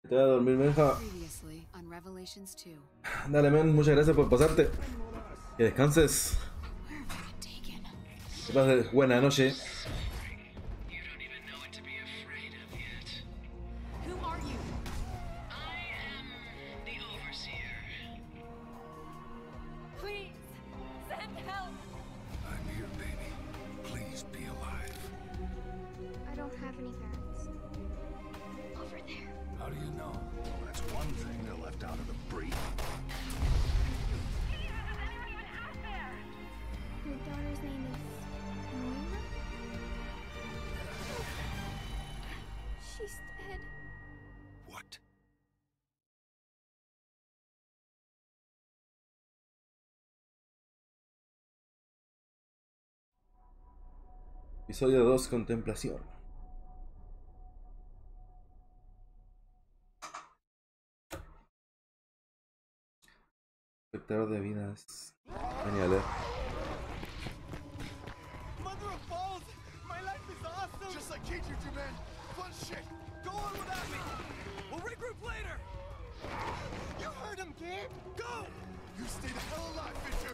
Te voy a dormir, Benja. Previously on Revelations 2. Dale, men, muchas gracias por pasarte. Que descanses. Where have I been taken? Que pases buena noche. You don't even know what to be afraid of yet. Who are you? I am the Overseer. Please, send help. I'm here, baby. Please be alive. I don't have any parents. Over there. How do you know? Well, that's one thing they left out of the brief. Your daughter's name is Moira? She's dead. What? Episodio 2, Contemplación. Espectador de vidas. Genial, Mother of balls! My life is awesome! Just like teachers do, man. Fun shit. Go on without me! We'll regroup later! You heard him, Gabe! Go! You stay the hell alive, Fisher.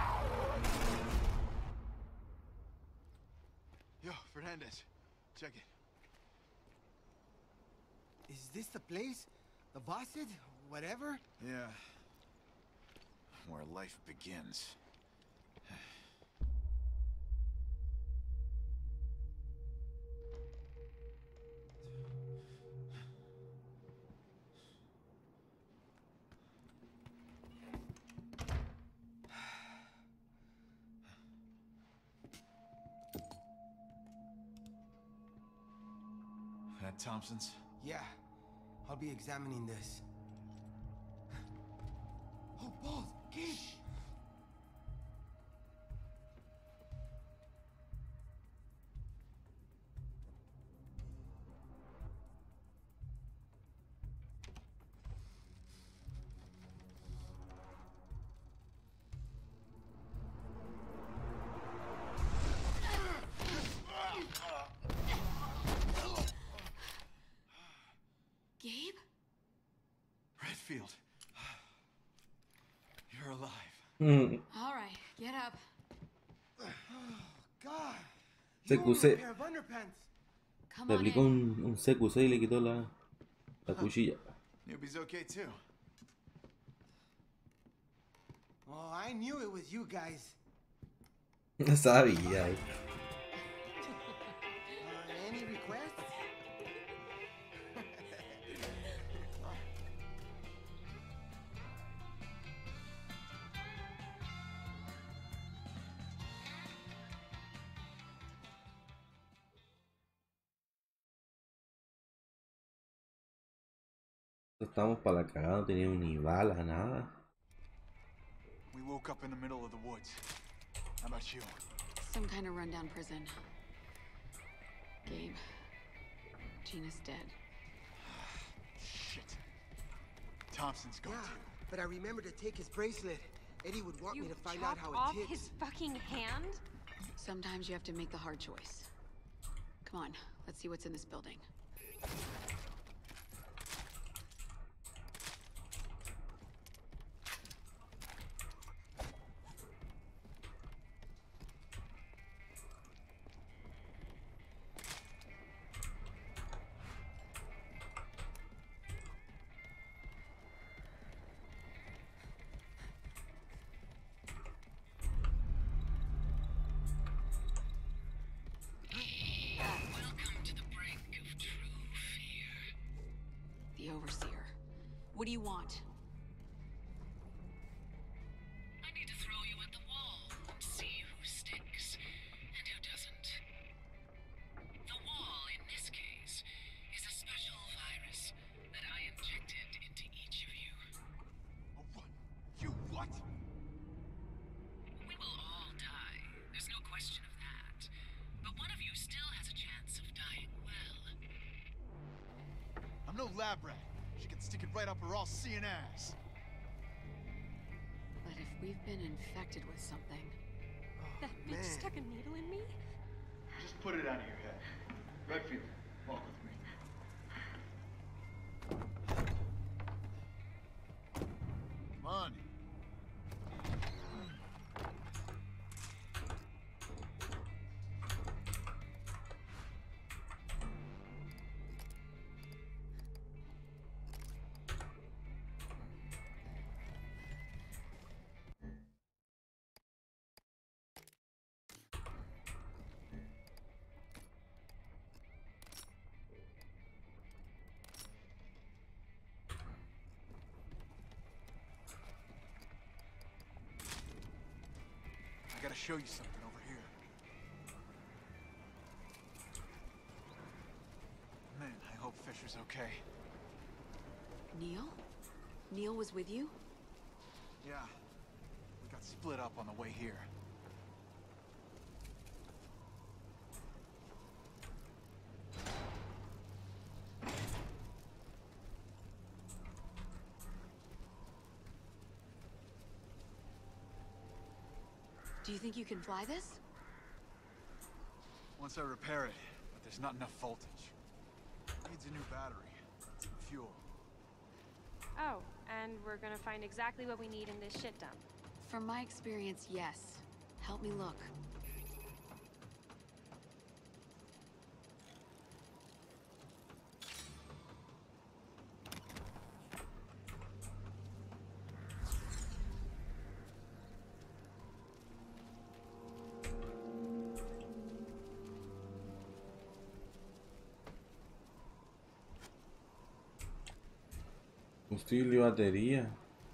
Yo, Fernandez. Check it. Is this the place? The Basset? Whatever? Yeah. Where life begins. At Thompson's? Yeah. I'll be examining this. Oh, balls! Gabe! Gabe? Redfield. You're alive. All right, get up. God! Se You own a cuse. pair of underpants! Come Le on aplicó in. un CQC y le quitó la cuchilla. Newbie's okay too. Oh, I knew it was you guys. Sabía. Any requests? Estamos para la cagada, no teníamos ni balas, nada. We woke up in the middle of the woods. How about you? Some kind of rundown prison. Gabe. Gina's dead. Shit. Thompson's gone Yeah, too. but I remember to take his bracelet. Eddie would want me to find out how off it ticks. his fucking hand? Sometimes you have to make the hard choice. Come on, let's see what's in this building. Welcome to the brink of true fear. The Overseer. What do you want? I need to throw you at the wall and see who sticks and who doesn't. The wall, in this case, is a special virus that I injected into each of you. What? You what? We will all die. There's no question of that. But one of you still has a chance of dying well. I'm no lab rat. She can stick it right up her all-seeing ass. But if we've been infected with something... That bitch man. stuck a needle in me? Just put it out of your head. Redfield, walk with me. show you something over here. Man, I hope Fisher's okay. Neil? Neil was with you? Yeah. We got split up on the way here. Do you think you can fly this? Once I repair it, but there's not enough voltage. Needs a new battery. Some fuel. Oh, and we're gonna find exactly what we need in this shit dump. From my experience, yes. Help me look. Combustible y batería.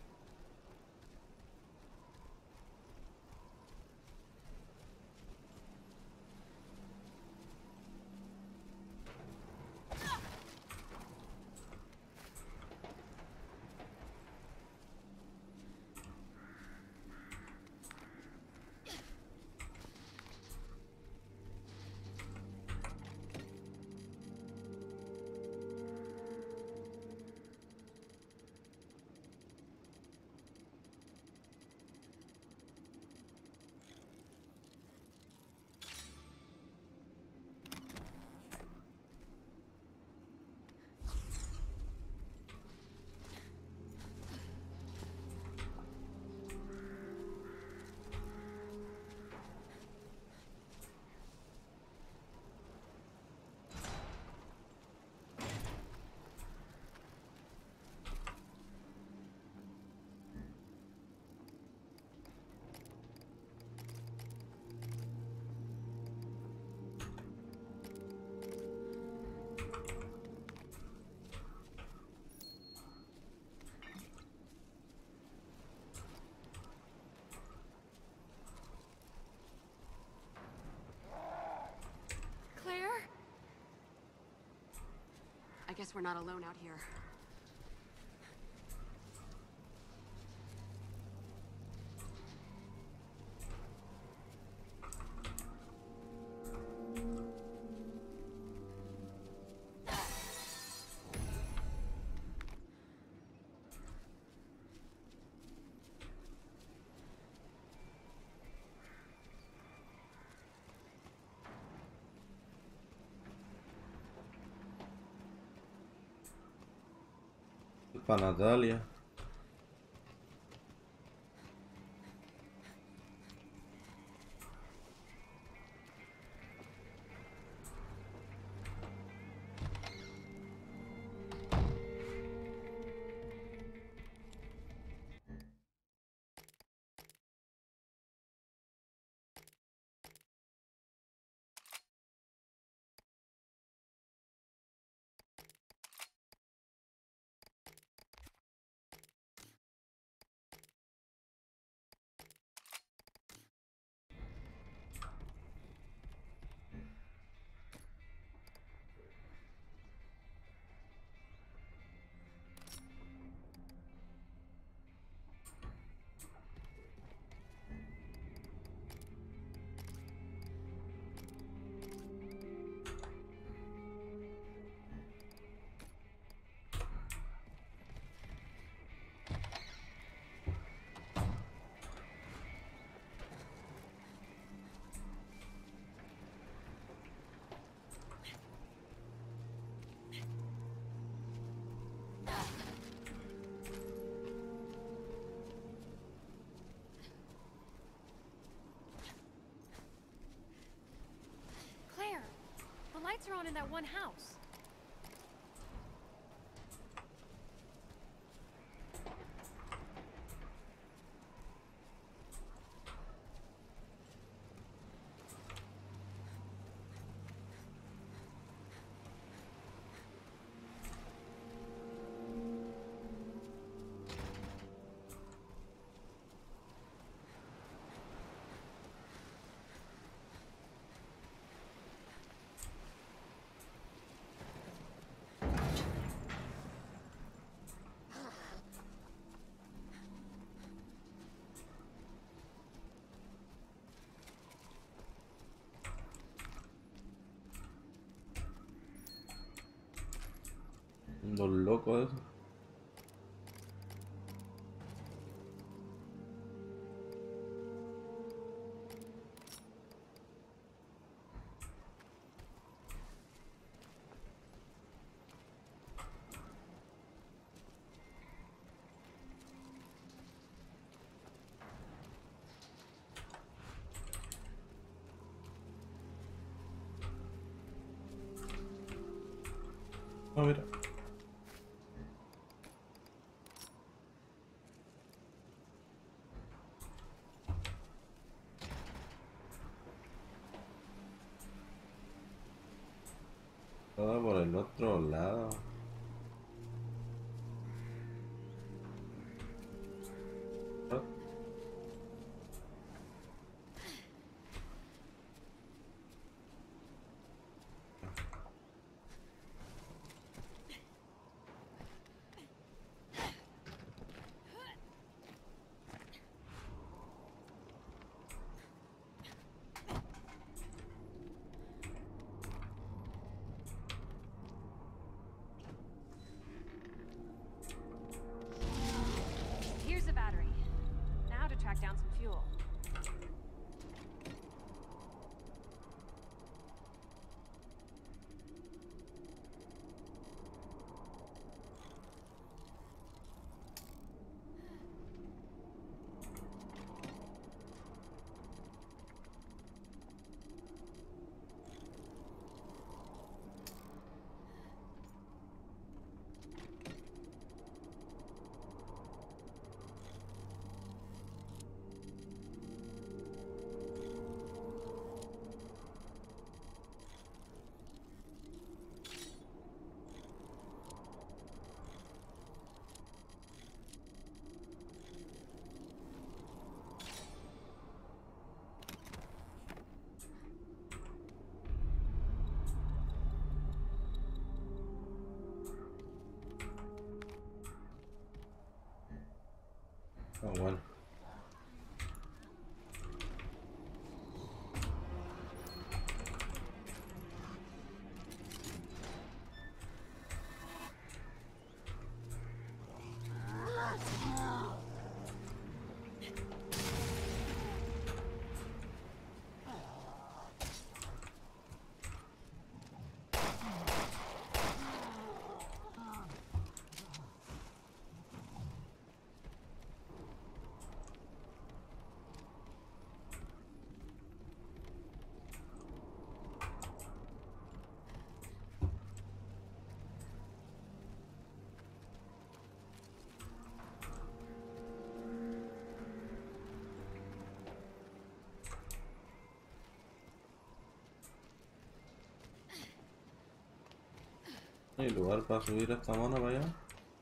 I guess we're not alone out here. Para Natalia. Claire, the lights are on in that one house. Los locos esos. Ah, mira. Todo por el otro lado. Ah, Here's the battery. Now to track down some fuel. oh, bueno. ¿Hay lugar para subir esta mona para allá?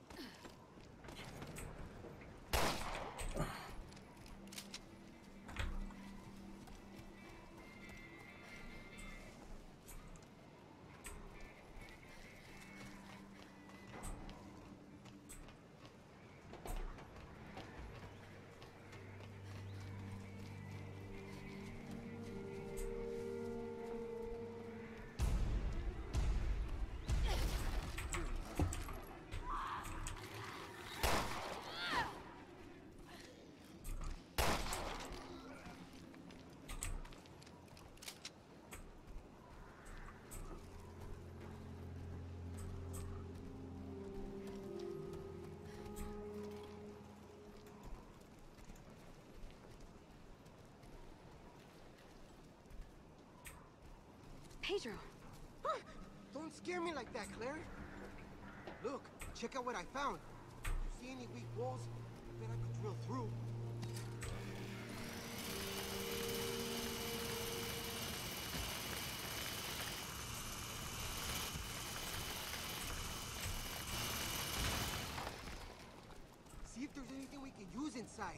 Pedro. Don't scare me like that, Claire. Look, check out what I found. You see any weak walls? I bet I could drill through. See if there's anything we can use inside.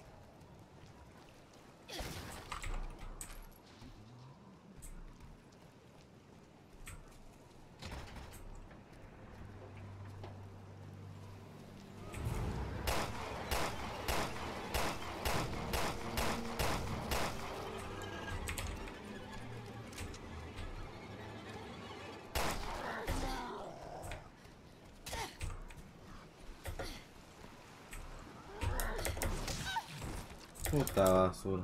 Puta basura.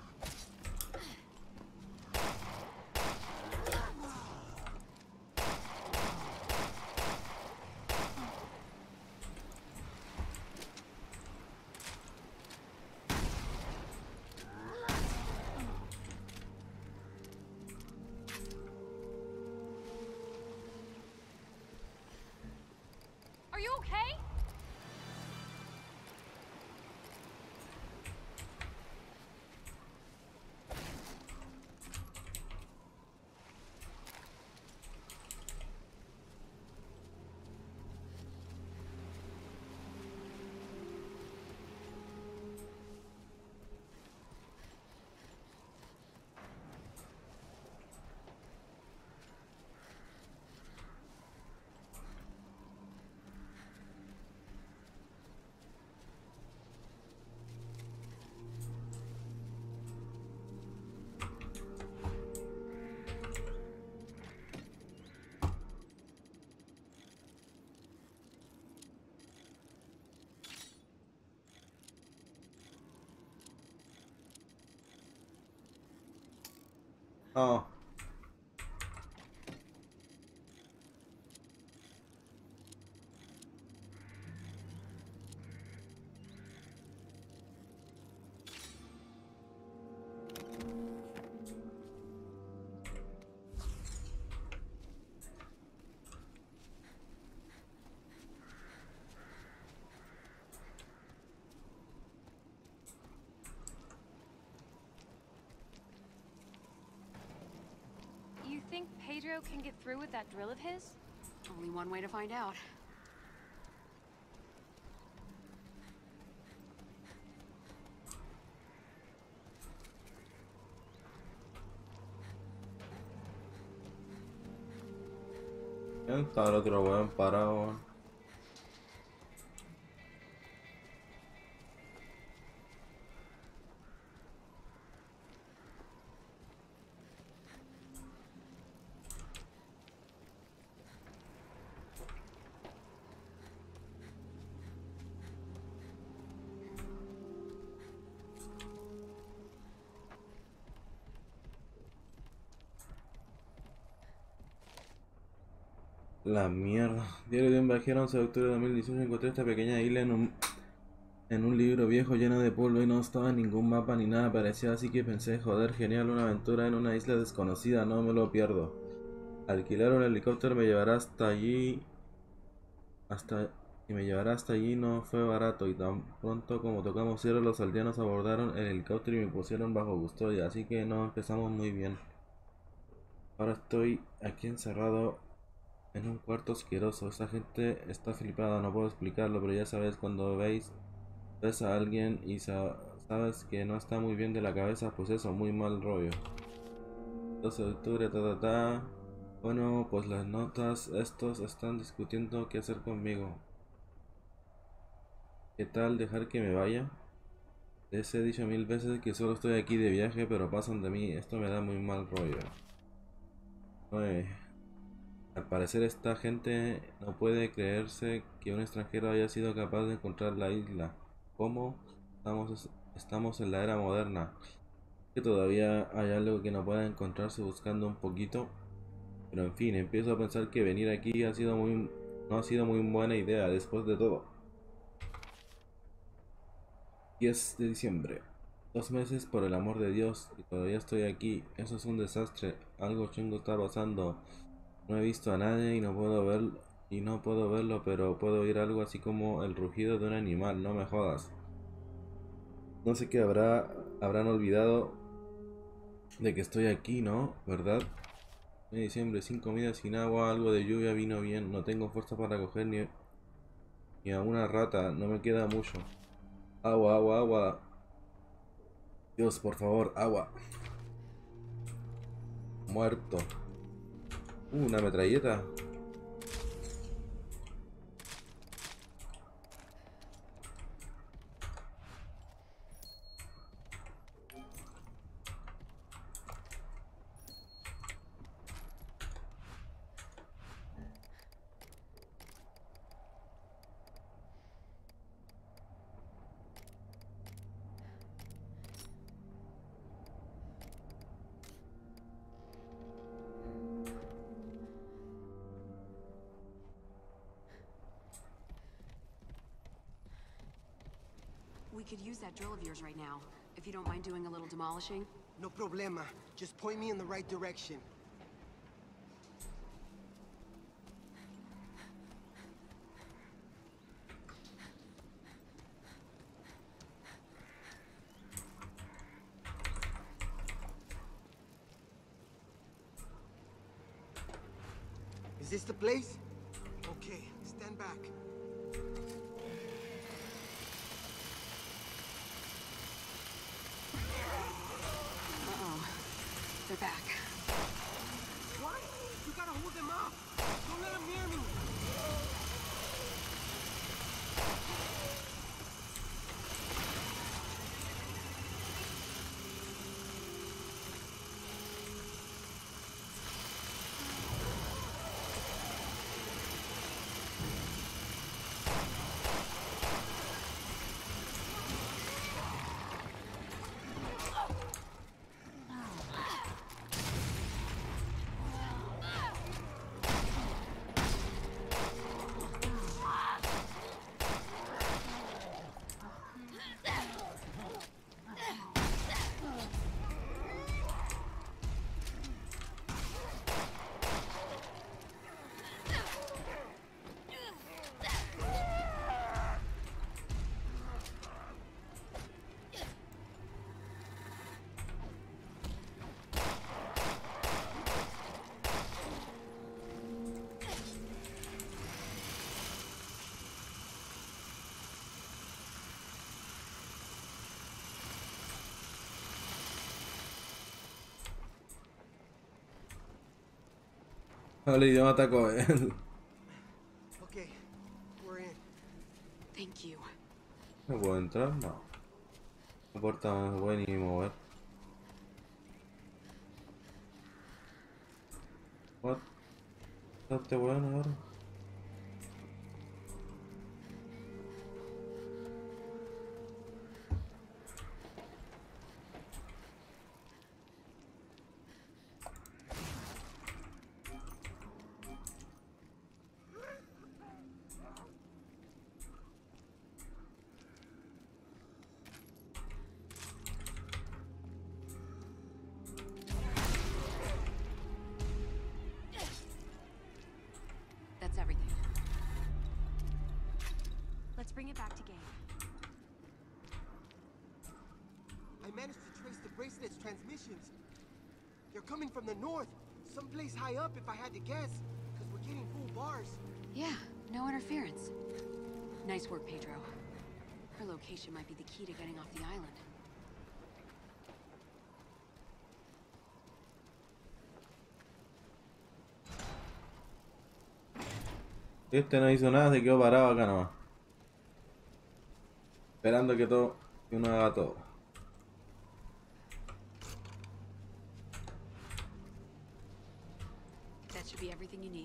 Are you okay? Oh. You think Pedro can get through with that drill of his? Only one way to find out. ¿Dónde está el otro weón parado, weón? La mierda. Diario de un viajero, 11 de octubre de 2018. Encontré esta pequeña isla en un libro viejo lleno de polvo y no estaba en ningún mapa ni nada parecía, así que pensé, joder, genial, una aventura en una isla desconocida, no me lo pierdo. Alquilar un helicóptero me llevará hasta allí, no fue barato y tan pronto como tocamos cierre los aldeanos abordaron el helicóptero y me pusieron bajo custodia, así que no empezamos muy bien. Ahora estoy aquí encerrado en un cuarto asqueroso. Esta gente está flipada, no puedo explicarlo, pero ya sabes, cuando ves a alguien y sabes que no está muy bien de la cabeza, pues eso, muy mal rollo. 12 de octubre, ta. Bueno, pues las notas, estos están discutiendo qué hacer conmigo. ¿Qué tal dejar que me vaya? Les he dicho 1000 veces que solo estoy aquí de viaje, pero pasan de mí, esto me da muy mal rollo. Al parecer esta gente no puede creerse que un extranjero haya sido capaz de encontrar la isla. ¿Cómo? Estamos en la era moderna. Que todavía hay algo que no pueda encontrarse buscando un poquito. Pero en fin, empiezo a pensar que venir aquí no ha sido muy buena idea después de todo. 10 de diciembre. 2 meses por el amor de Dios y todavía estoy aquí. Eso es un desastre. Algo chungo está pasando. No he visto a nadie y no puedo verlo, pero puedo oír algo así como el rugido de un animal, no me jodas. No sé qué habrán olvidado de que estoy aquí, ¿no? ¿Verdad? En diciembre, sin comida, sin agua, algo de lluvia vino bien. No tengo fuerza para coger ni a una rata, no me queda mucho. Agua. Dios, por favor, agua. Muerto. Una metralleta. we could use that drill of yours right now, if you don't mind doing a little demolishing. No problema. Just point me in the right direction. Is this the place? Okay, stand back. Uh-oh. They're back. What? You gotta hold them up. Don't let them near me. El idioma atacó él. Okay, we're in. Thank you. ¿No puedo entrar? No. La puerta no se puede ni mover. What? ¿Este weón ahora? That's everything. Let's bring it back to Gabe. I managed to trace the bracelet's transmissions. They're coming from the north. Someplace high up if I had to guess. Because we're getting full bars. Yeah, no interference. Nice work, Pedro. Her location might be the key to getting off the island. Este no hizo nada, se quedó parado acá nomás. Esperando que uno haga todo. That should be everything you need.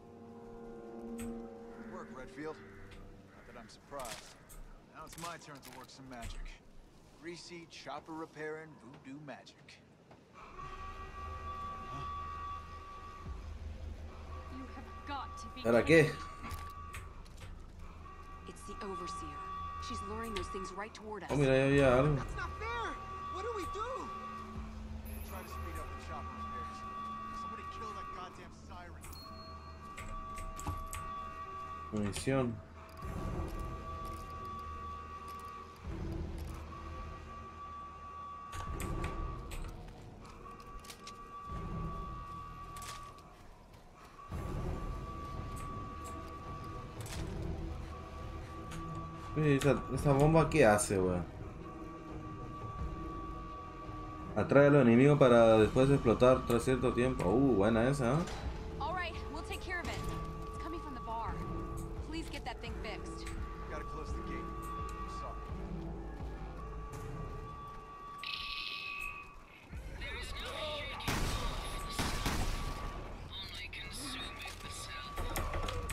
Good work, Redfield. Not that I'm surprised. Now it's my turn to work some magic. Greasy, chopper repairing, voodoo magic. You have got to be ¿Ahora kidding qué? me. It's the Overseer. She's luring those things right toward us. Oh, mira, ahí había algo. That's not fair! What do we do? Try to speed up the chopper repairs. Somebody kill that goddamn siren. Munición. Oye, esa bomba, ¿qué hace, weón? Atrae a los enemigos para después explotar tras cierto tiempo. Buena esa, ¿eh? All right, we'll take care of it. It's coming from the bar. Please get that thing fixed. Gotta close the gate. Sorry. There is no shaking off the sun, only consuming the self.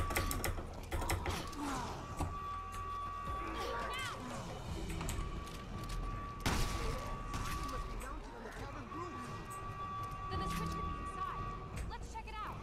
Then the switch could be inside. Let's check it out.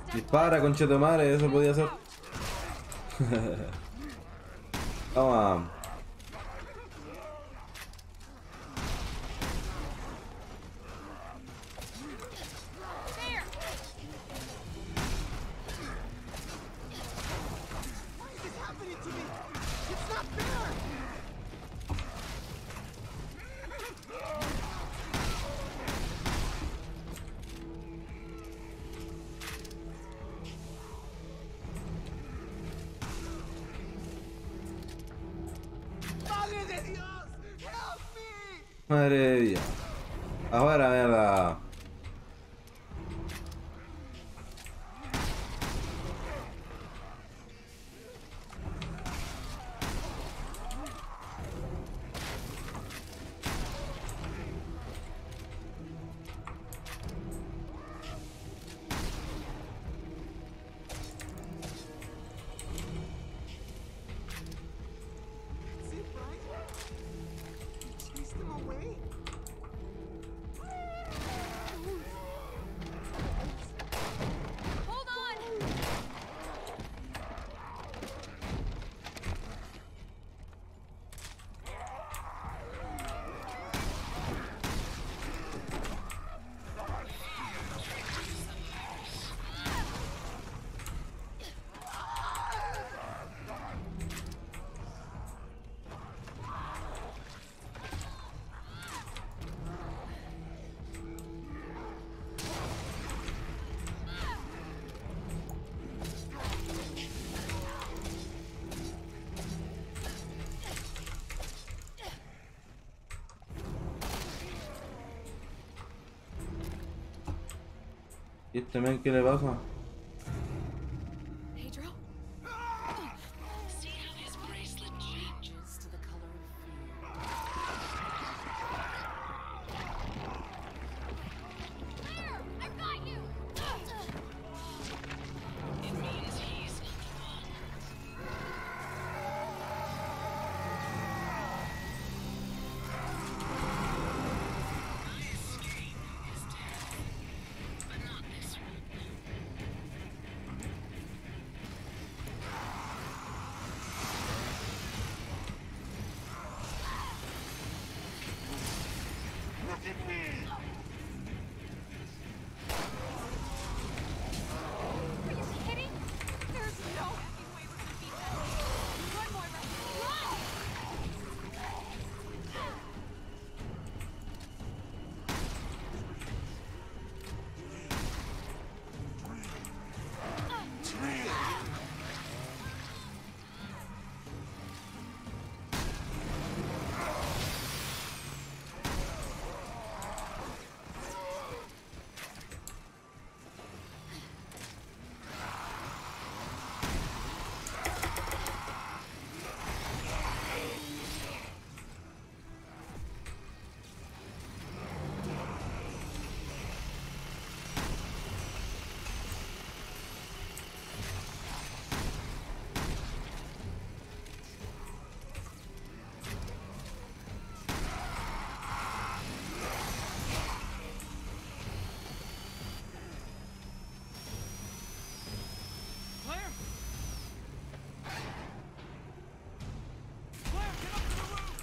Dispara, conchetumare, eso podía ser. Toma. Why is this happening to me? It's not fair! ¡Madre de Dios! Help me! Madre de Dios. Ahora, mierda. That's it, right? You chased him away? Hold on! ¿Y este men qué le pasa? Pedro? See how his bracelet changes to the color of fear. There! I've got you! It means he's not the one. My escape is death, but not this one. Are you kidding? There's no effing way we're gonna beat them. Run, Moira! Run! Claire? Claire, get up to the roof!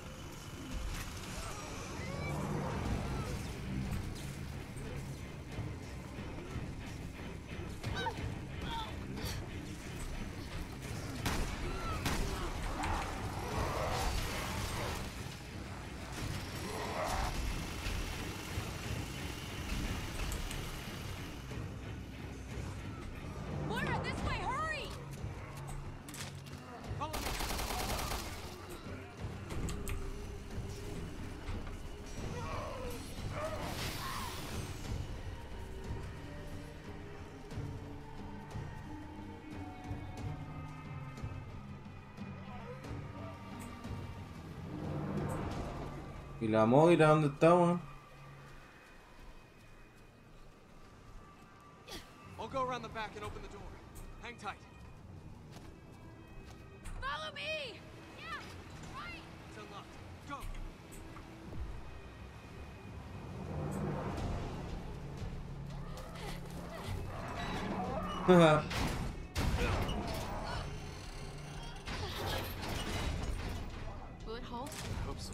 Moira, this way! Hurry! Follow me. ¿Y la Moira dónde está, weón? I'll go around the back and open the door. Hang tight. Follow me! Yeah, right! It's unlocked. Go! Bullet holes? Hope so.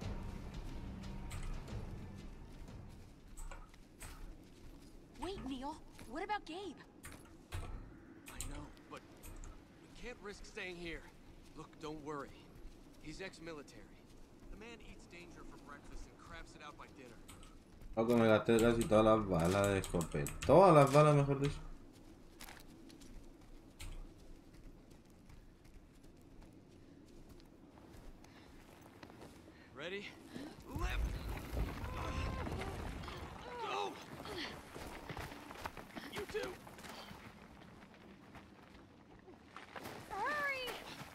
Wait, Neil. What about Gabe? I know, but we can't risk staying here. Look, don't worry. He's ex-military. The man eats danger for breakfast and craps it out by dinner. Loco, me gasté casi todas las balas de escopeta. Todas las balas, mejor dicho. Ready? Left! Go! You too! Hurry!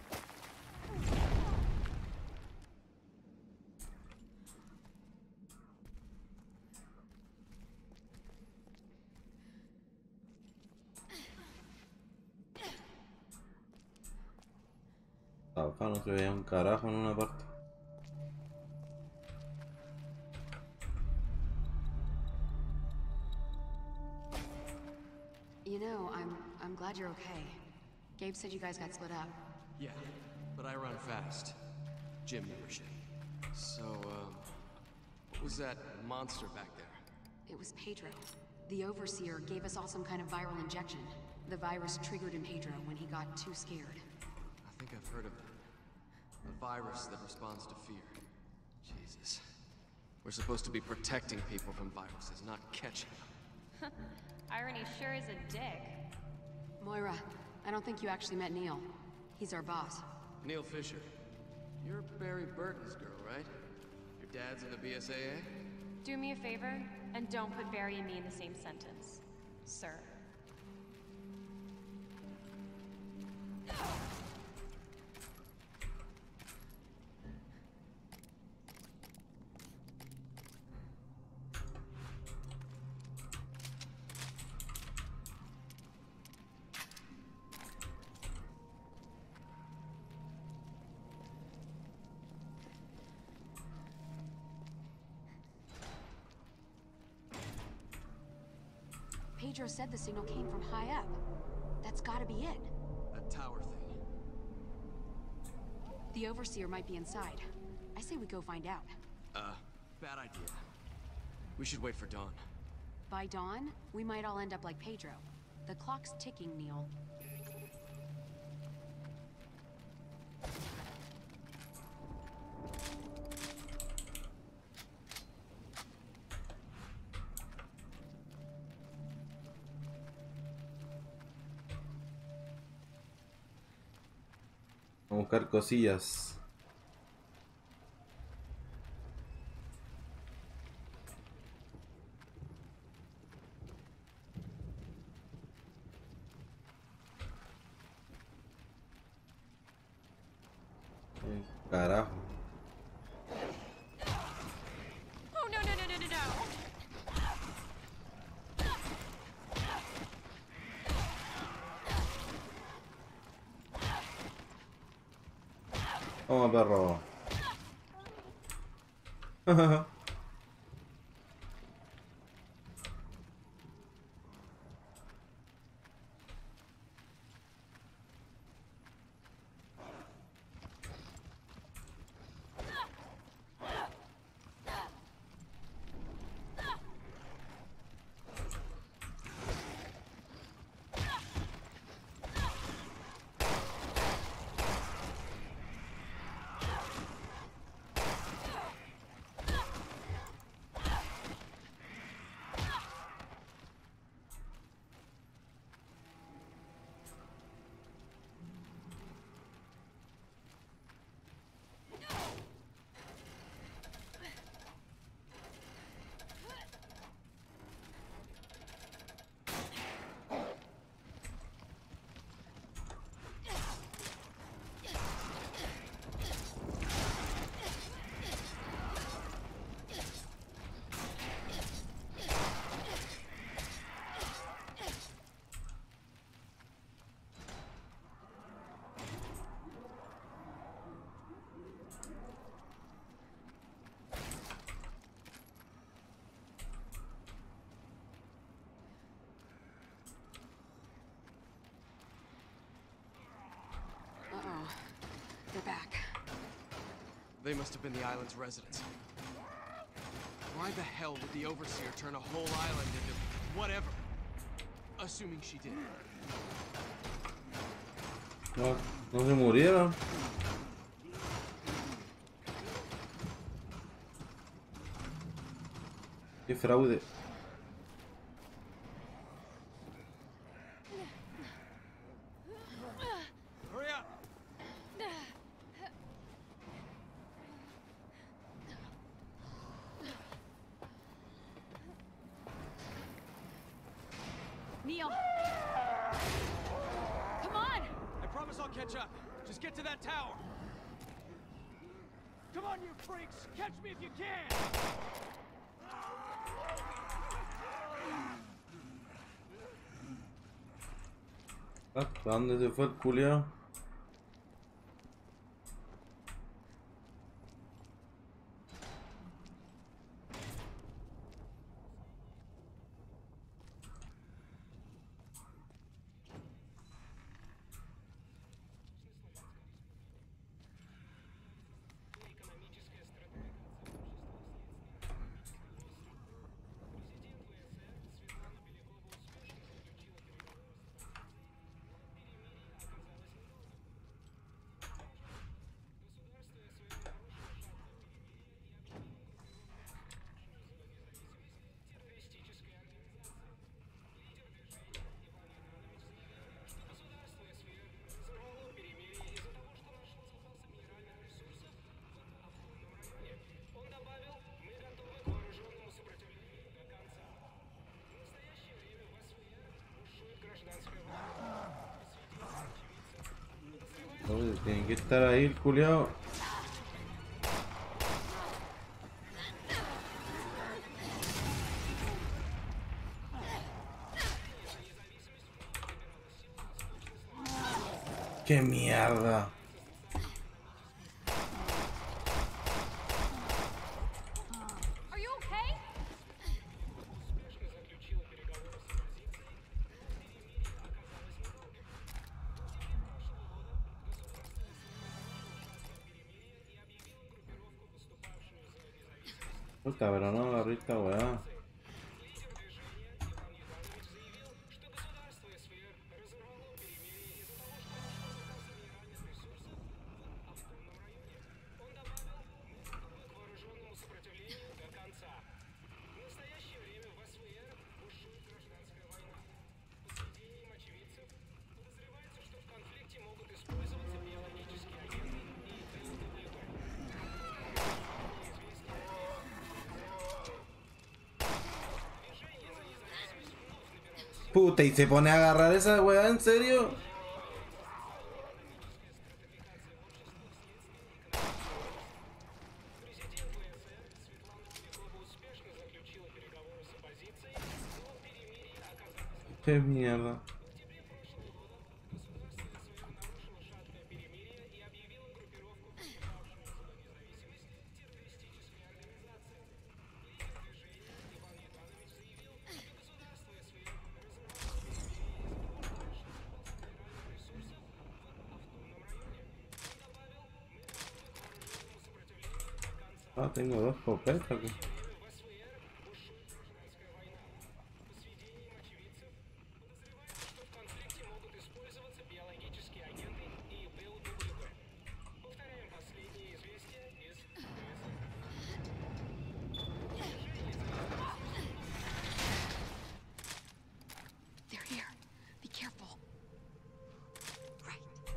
Acá no se veía un carajo en una parte. You know, I'm glad you're okay. Gabe said you guys got split up. Yeah, but I run fast. Gym membership. So, what was that monster back there? It was Pedro. The Overseer gave us all some kind of viral injection. The virus triggered in Pedro when he got too scared. I think I've heard of it. A virus that responds to fear. Jesus. We're supposed to be protecting people from viruses, not catching them. Irony sure is a dick. Moira, I don't think you actually met Neil. He's our boss. Neil Fisher. You're Barry Burton's girl, right? Your dad's in the BSAA? Do me a favor, and don't put Barry and me in the same sentence, sir. Pedro said the signal came from high up. That's gotta be it. That tower thing. The Overseer might be inside. I say we go find out. Bad idea. We should wait for dawn. By dawn, we might all end up like Pedro. The clock's ticking, Neil. A buscar cosillas. Carajo. Oh, no, no, no, no, no, no! Toma, perro. They must have been the island's residents. Why the hell would the Overseer turn a whole island into whatever? Assuming she did. No, no se murieron. Qué fraude. Hurry up! Neil! Come on! I promise I'll catch up. Just get to that tower. Come on, you freaks! Catch me if you can! Ah, ¿para dónde se fue el culiao? Oye, tiene que estar ahí el culiao. ¡Qué mierda! Are you okay? Puta, pero no la rita, weá. Puta, y se pone a agarrar esa weá, ¿en serio? Qué mierda. Ah, tengo dos copetas aquí. They're here. Be careful. Right.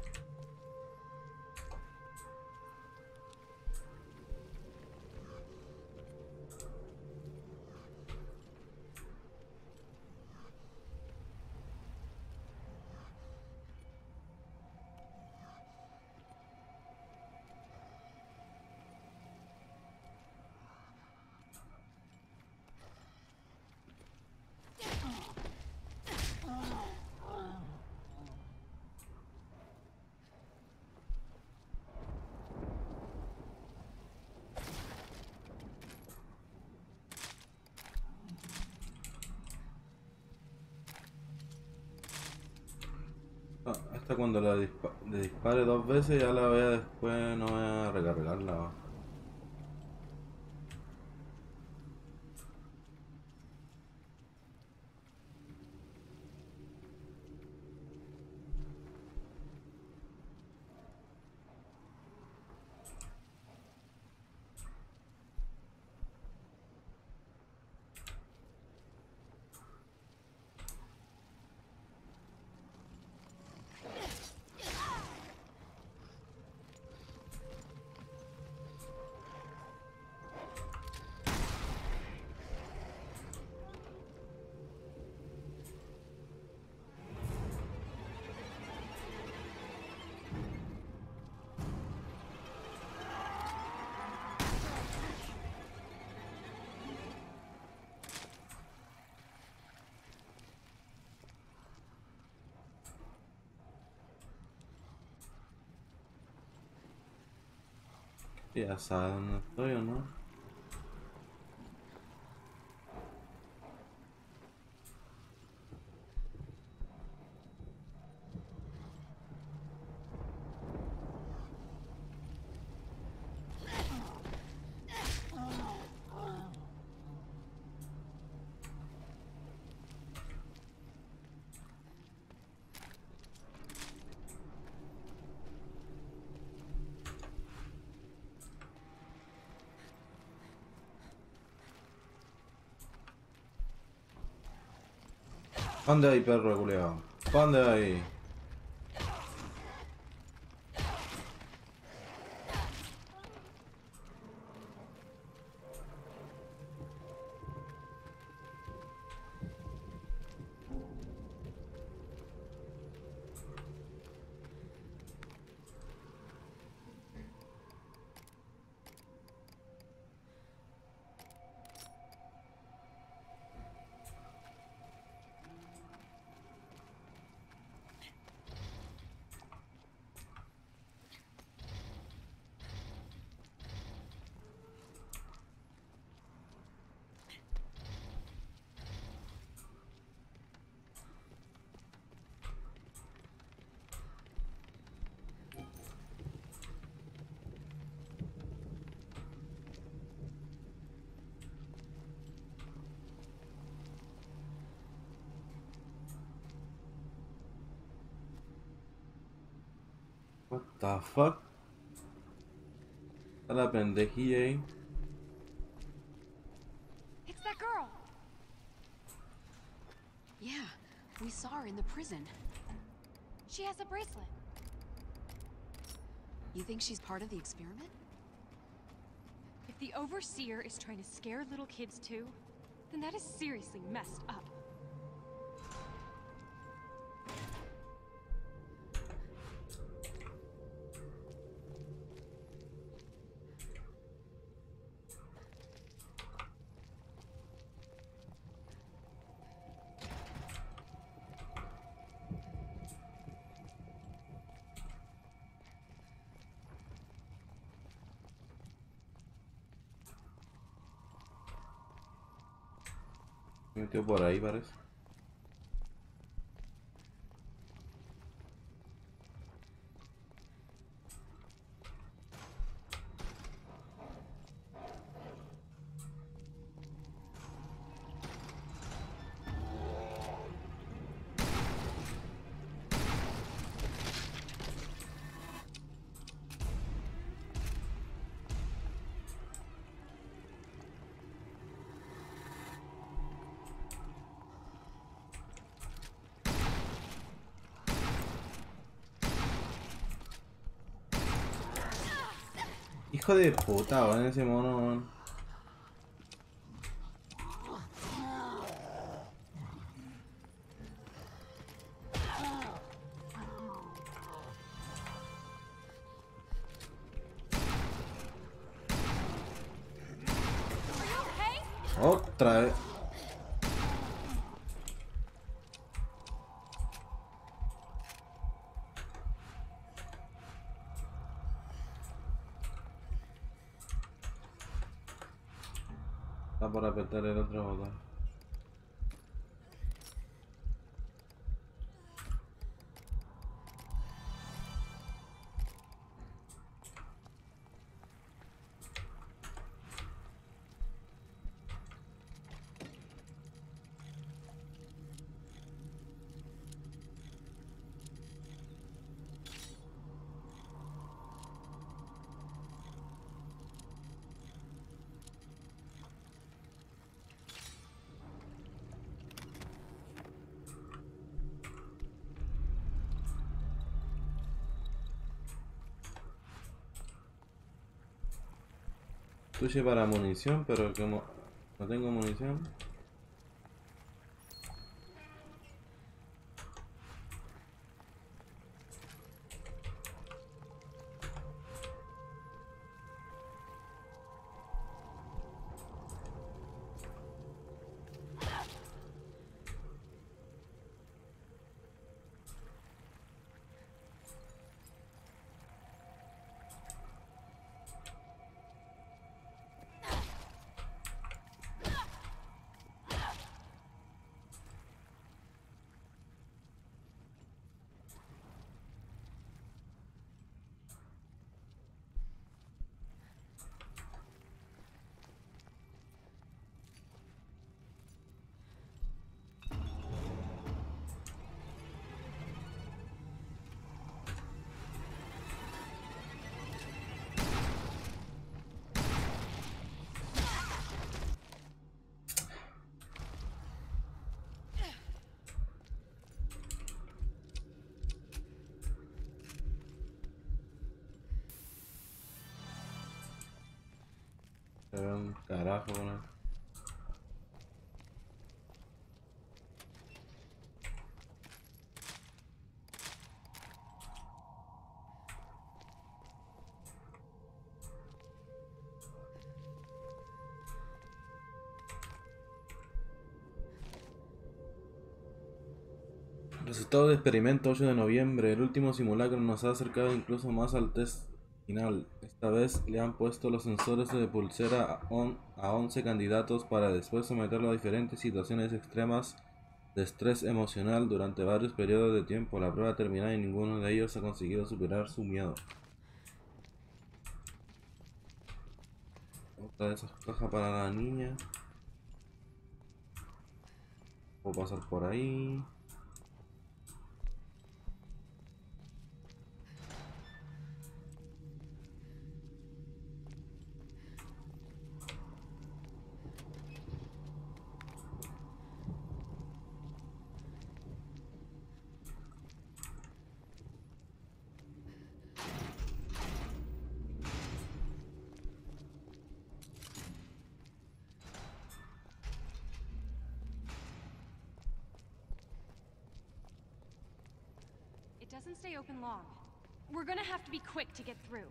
Ah, hasta cuando le dispare dos veces ya la vea después, no voy a recargarla. Ya sabes dónde estoy o no. ¿Dónde hay perro culeado? ¿Dónde hay? What the fuck? Está la pendejilla ahí. It's that girl! Yeah, we saw her in the prison. She has a bracelet. You think she's part of the experiment? If the Overseer is trying to scare little kids too, then that is seriously messed up. Me metió por ahí, parece. Hijo de puta, weón, ese mono, weón. Otra vez. Está por apretar el otro botón. Tuche para munición, pero como no tengo munición. Se ve un carajo con él. Resultado de experimento 8 de noviembre. El último simulacro nos ha acercado incluso más al test final. Esta vez le han puesto los sensores de pulsera a 11 candidatos para después someterlo a diferentes situaciones extremas de estrés emocional durante varios periodos de tiempo. La prueba terminada y ninguno de ellos ha conseguido superar su miedo. Otra de esas cajas para la niña. Puedo pasar por ahí. It doesn't stay open long. We're gonna have to be quick to get through.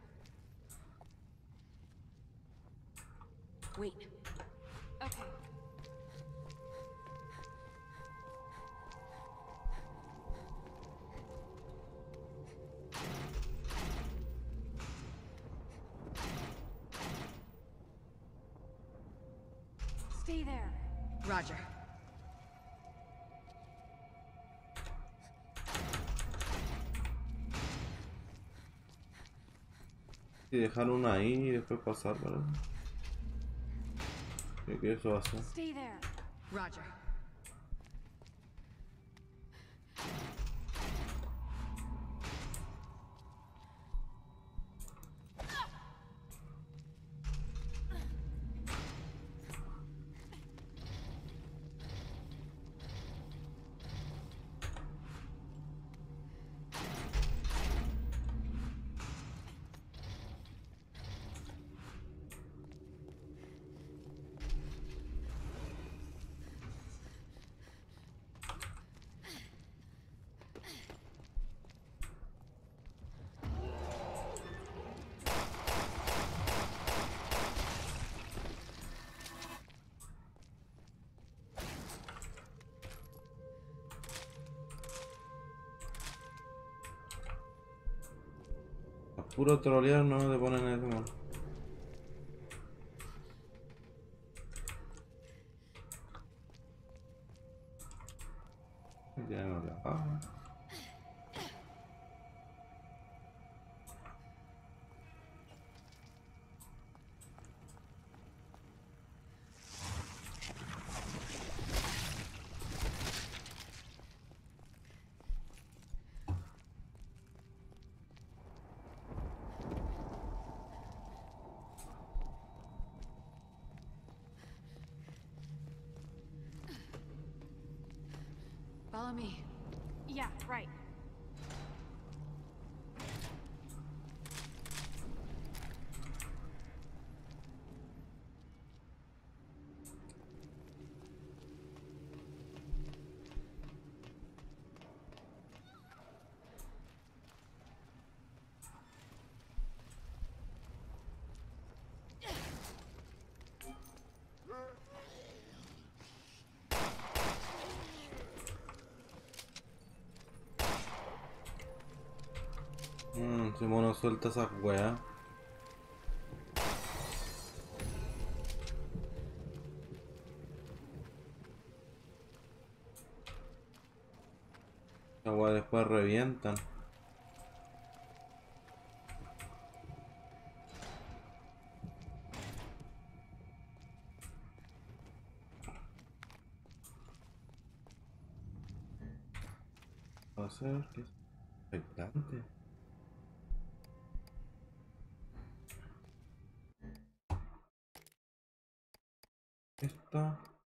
Wait. Okay. Stay there. Roger. Y dejar una ahí y después pasar, ¿verdad? Creo que eso va a ser. Stay there. Roger. Puro trolear no te ponen en ese modo. Ya no la baja. Follow me. Yeah, right. Si mono suelta esa weá. Esa weá después revientan. Va a ser que es expectante. Esta.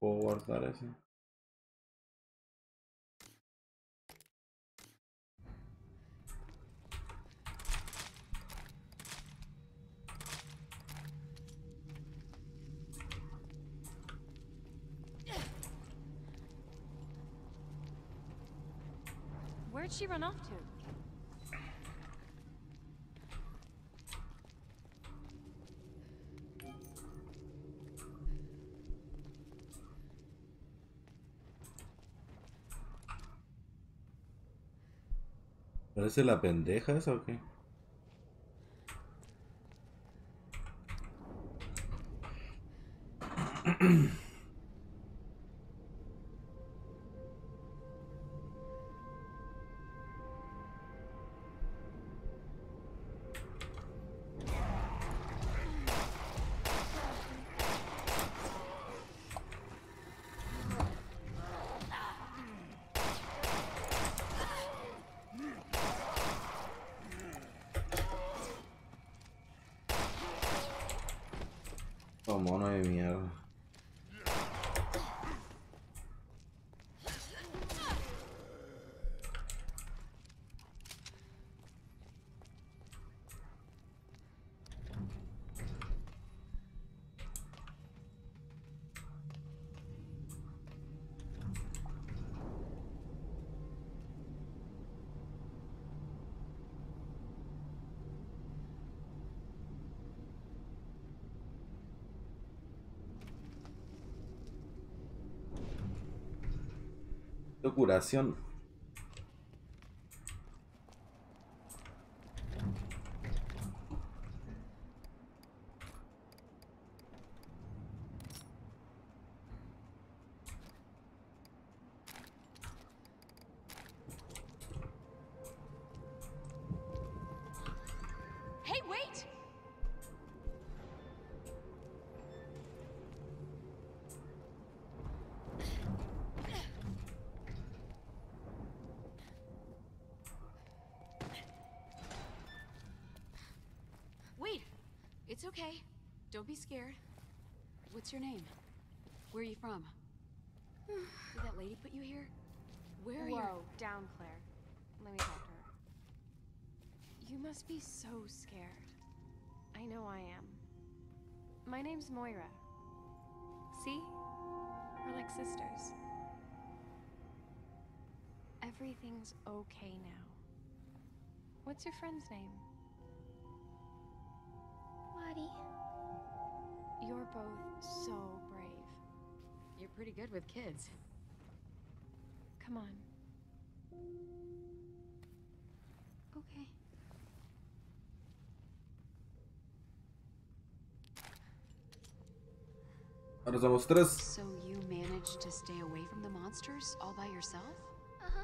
Puedo guardar ese. Where'd she run off to? ¿Parece la pendeja esa o qué? Oh, mono de mierda. Curación. Hey, wait! Wait! It's okay. Don't be scared. What's your name? Where are you from? Did that lady put you here? Where are you? Whoa, down, Claire. Let me talk to her. You must be so scared. I know I am. My name's Moira. See? We're like sisters. Everything's okay now. What's your friend's name? Lottie. You're both so brave. You're pretty good with kids. Come on. Okay. Ahora somos tres. So you managed to stay away from the monsters all by yourself? Uh-huh.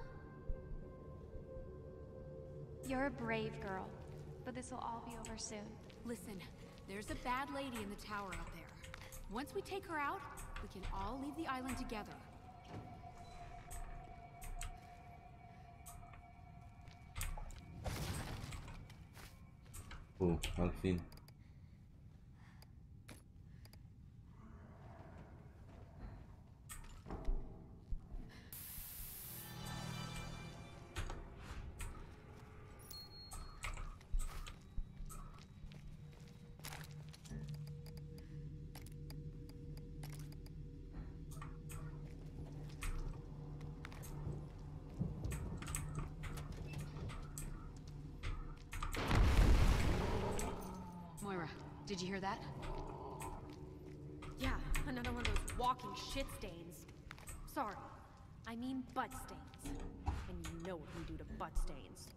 You're a brave girl, but this will all be over soon. Listen, there's a bad lady in the tower out there. Once we take her out, we can all leave the island together. Al fin. Moira, did you hear that? Yeah, another one of those walking shit stains. Sorry, I mean butt stains. And you know what we do to butt stains.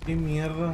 ¿Qué mierda?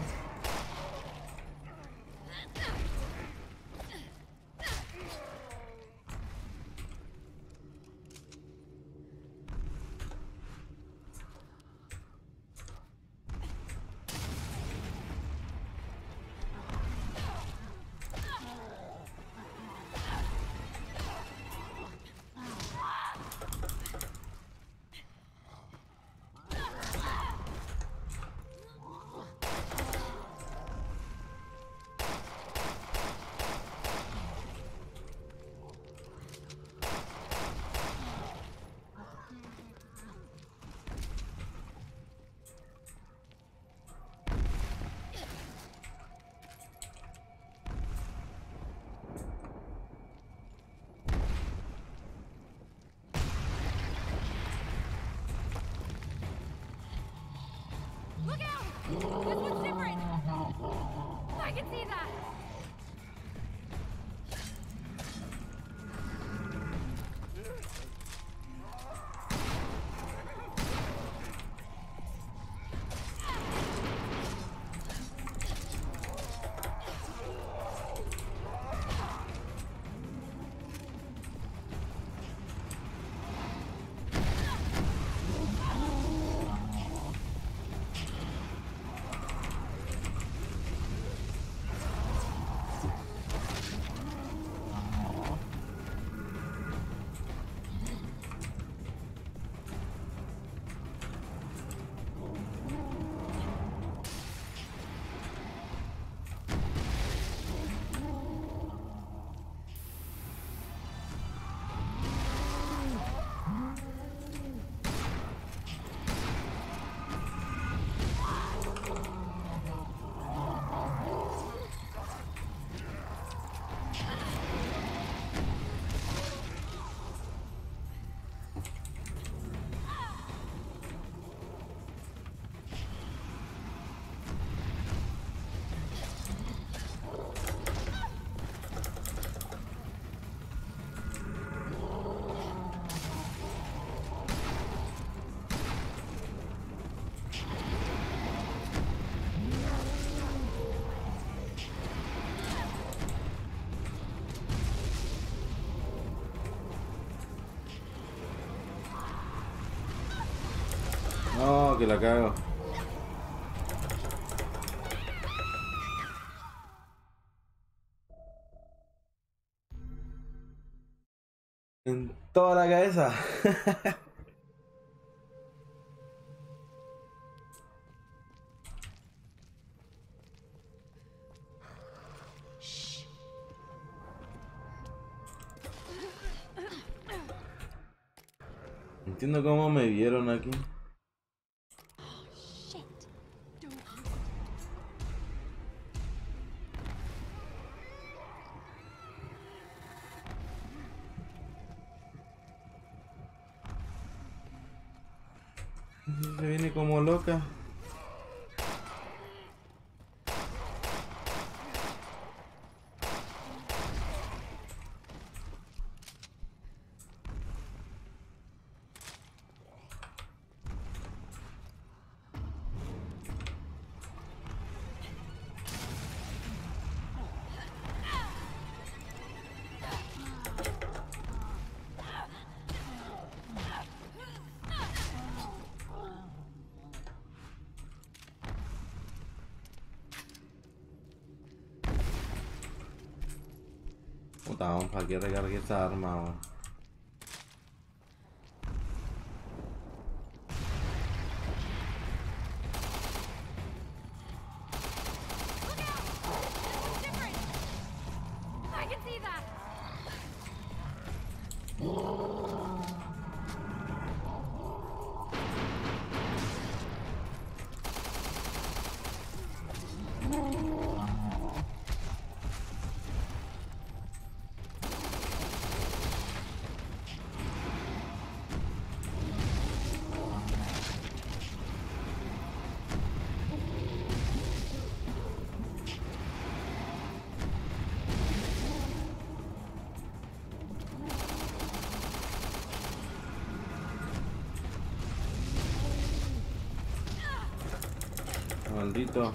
Look out! This one's different! I can see that! No, que la cago. En toda la cabeza. Entiendo cómo me vieron aquí. Se viene como loca. Puta, vamos, ¿para qué recargue esa arma, weón? I can see that! maldito.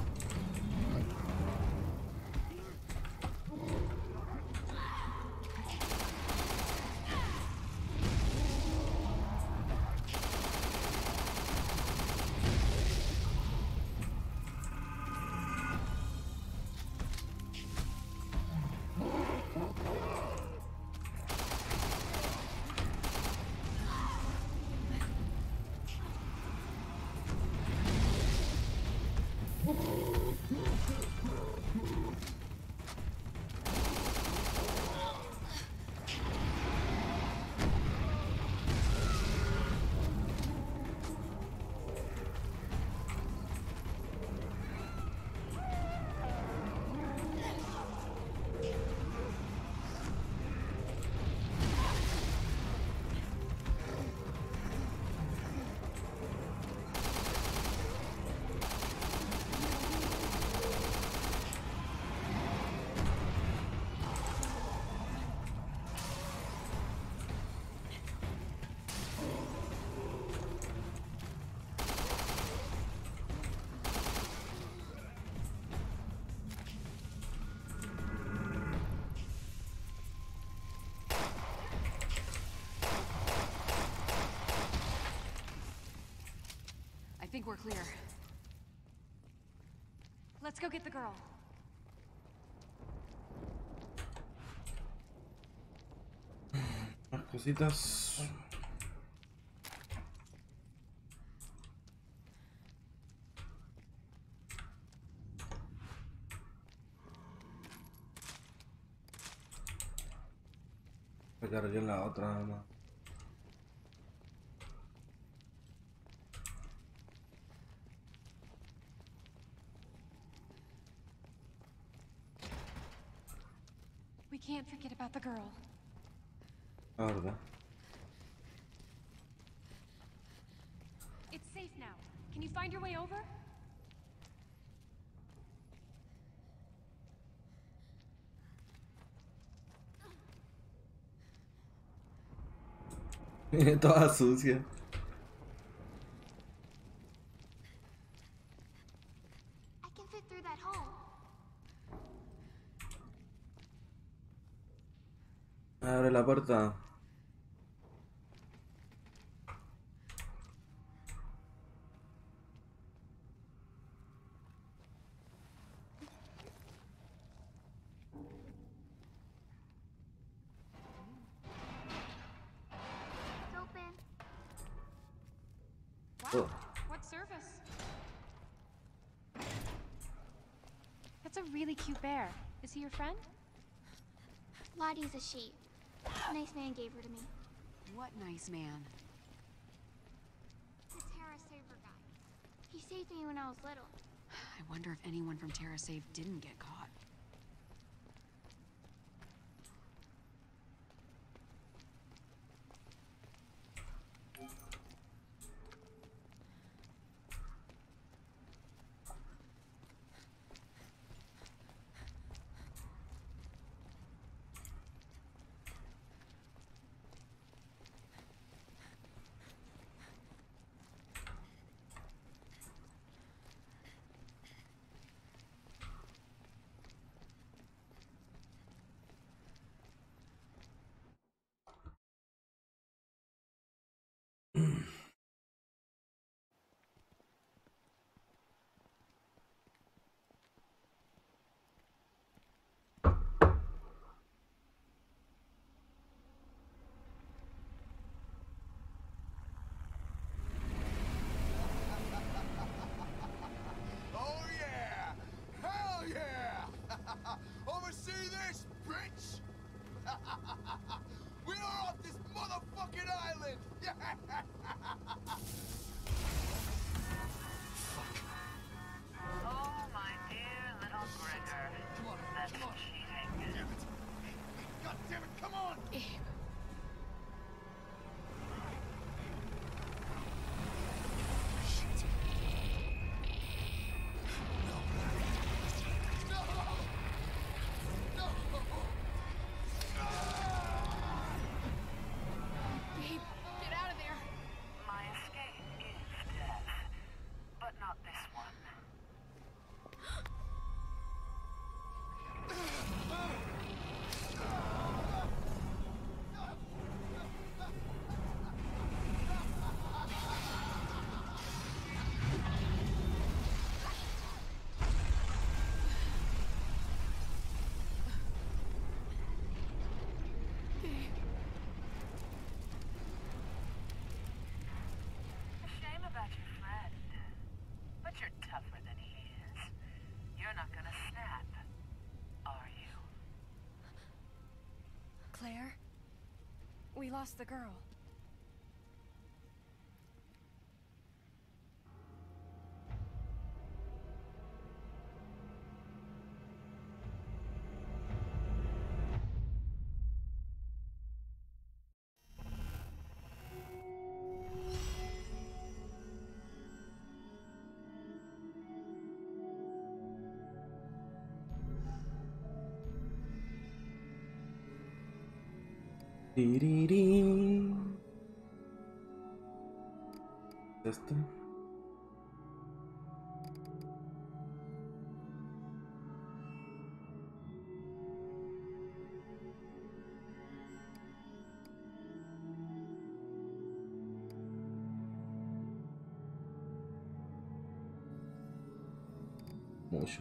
I think we're clear. Let's go get the girl. Más cositas. Recargué la otra nada más. We can't forget about the girl. La verdad. It's safe now. Can you find your way over? Toda sucia. I can fit through that hole. Abre la puerta. It's open. Wow. What service? That's a really cute bear. Is he your friend? Lottie's a sheep. A nice man gave her to me. What nice man. The Terra Saver guy. He saved me when I was little. I wonder if anyone from TerraSave didn't get caught. Oh yeah! Hell yeah! Oversee this, bitch! We are off this motherfucking island! Oh, my dear little Gregor. That's cheating. Damn it! God damn it, come on! Shit. No. No! No! Babe, get out of there. My escape We lost the girl. Tirirín. ¿Esto? Mucho.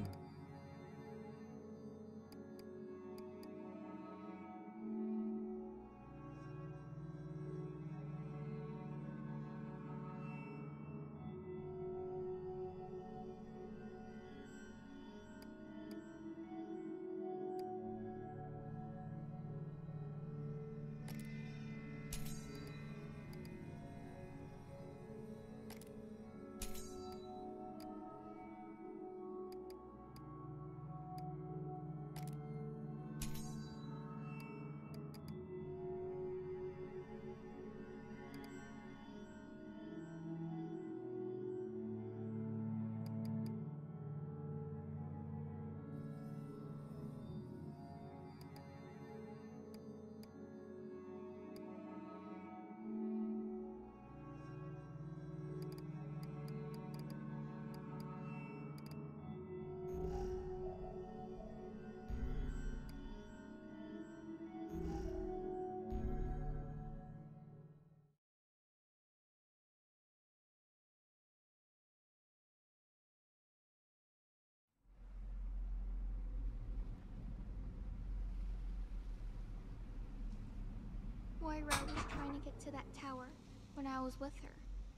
Moira was trying to get to that tower when I was with her.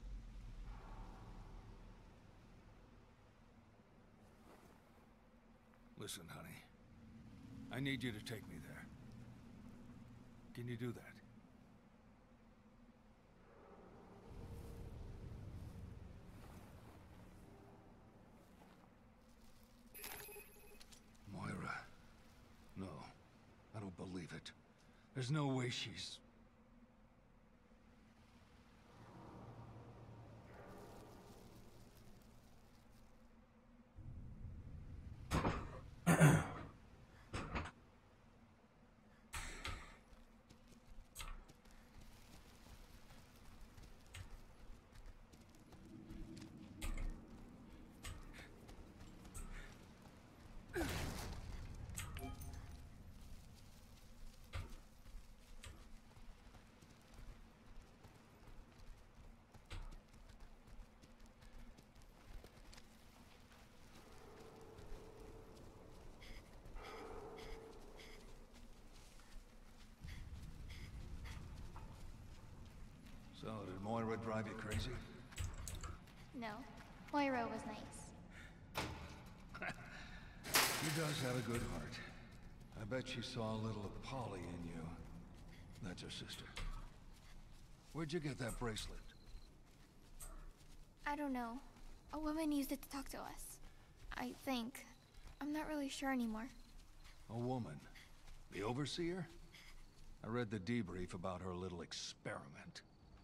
Listen, honey. I need you to take me there. Can you do that? Moira. No. I don't believe it. There's no way she's... So, did Moira drive you crazy? No, Moira was nice. She does have a good heart. I bet she saw a little of Polly in you. That's her sister. Where'd you get that bracelet? I don't know. A woman used it to talk to us. I think. I'm not really sure anymore. A woman? The Overseer? I read the debrief about her little experiment.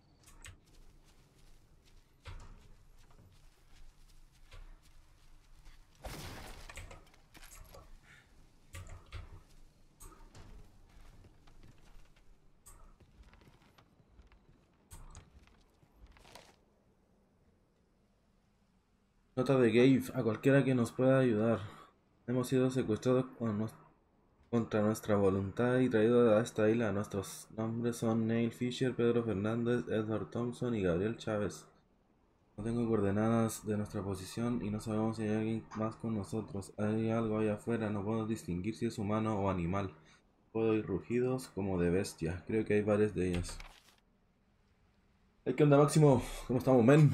Nota de Gabe, a cualquiera que nos pueda ayudar. Hemos sido secuestrados contra nuestra voluntad y traídos a esta isla. Nuestros nombres son Neil Fisher, Pedro Fernández, Edward Thompson y Gabriel Chávez. No tengo coordenadas de nuestra posición y no sabemos si hay alguien más con nosotros. Hay algo allá afuera, no puedo distinguir si es humano o animal. Puedo oír rugidos como de bestia. Creo que hay varias de ellas. ¿Qué onda, Máximo? ¿Cómo estamos, men?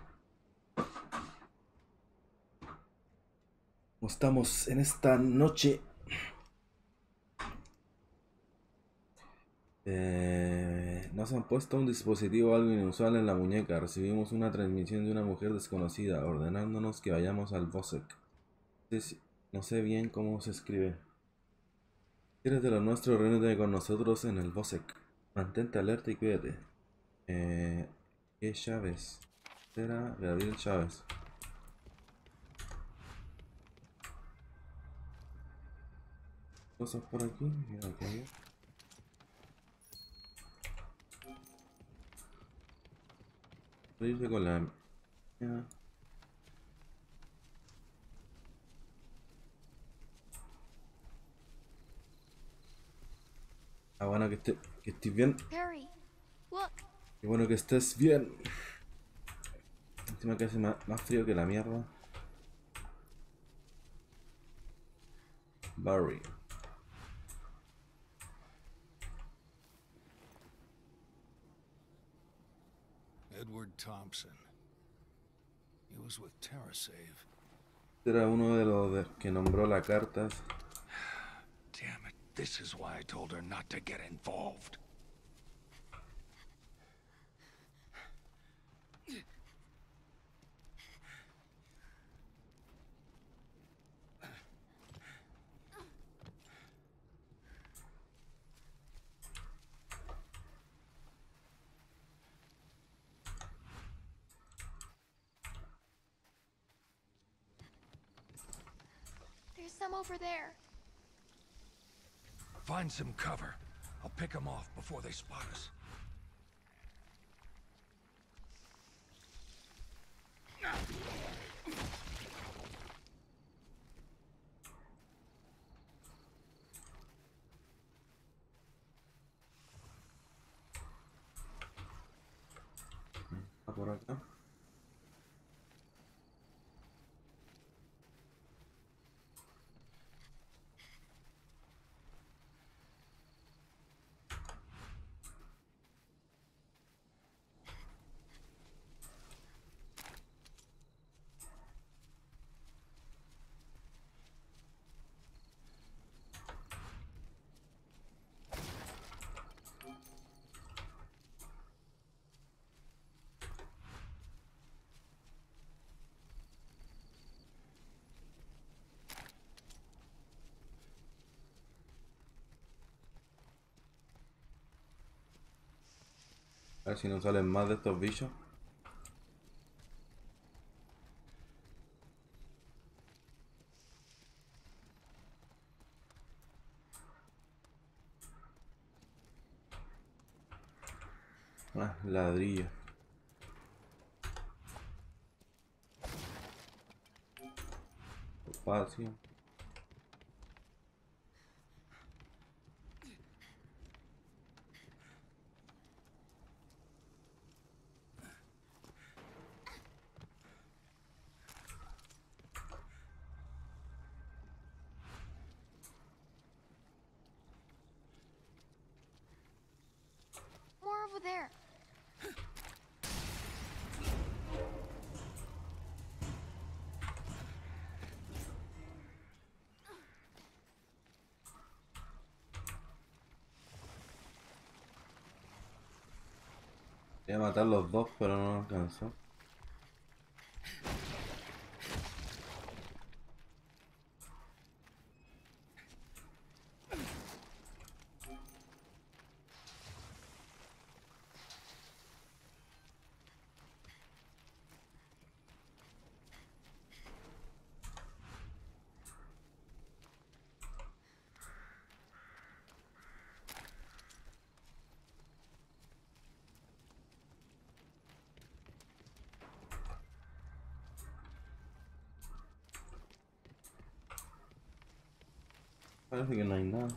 ¿Cómo estamos en esta noche? Nos han puesto un dispositivo algo inusual en la muñeca. Recibimos una transmisión de una mujer desconocida ordenándonos que vayamos al Vosek. No sé bien cómo se escribe. Si eres de los nuestros, reúnete con nosotros en el Vosek. Mantente alerta y cuídate. ¿Qué Chávez? Era Gabriel Chávez. Cosas por aquí. Mira, aquí hay. Voy a irte con la... mía. Ah, bueno, que estés bien. Perry, look. Qué bueno que estés bien. Encima que hace más frío que la mierda. Barry. Edward Thompson. He was with TerraSave. Era uno de los que nombró las cartas. Damn it. This is why I told her not to get involved. There's some over there. Find some cover. I'll pick them off before they spot us. Por acá. A ver si nos salen más de estos bichos. Ah, ladrillo. Espacio. More over there. Voy a matar los dos, pero no alcanzó. Parece que no hay nada.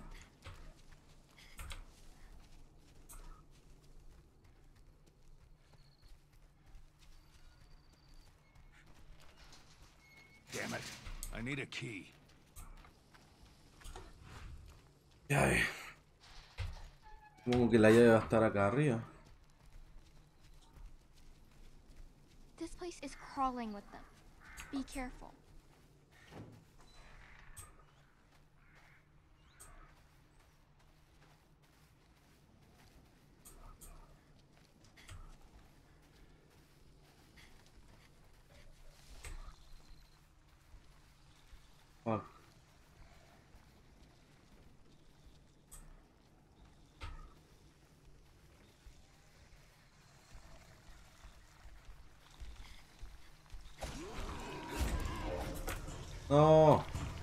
Damn it. I need a key. Llave. Supongo que la llave va a estar acá arriba. This place is crawling with them. Be careful. No.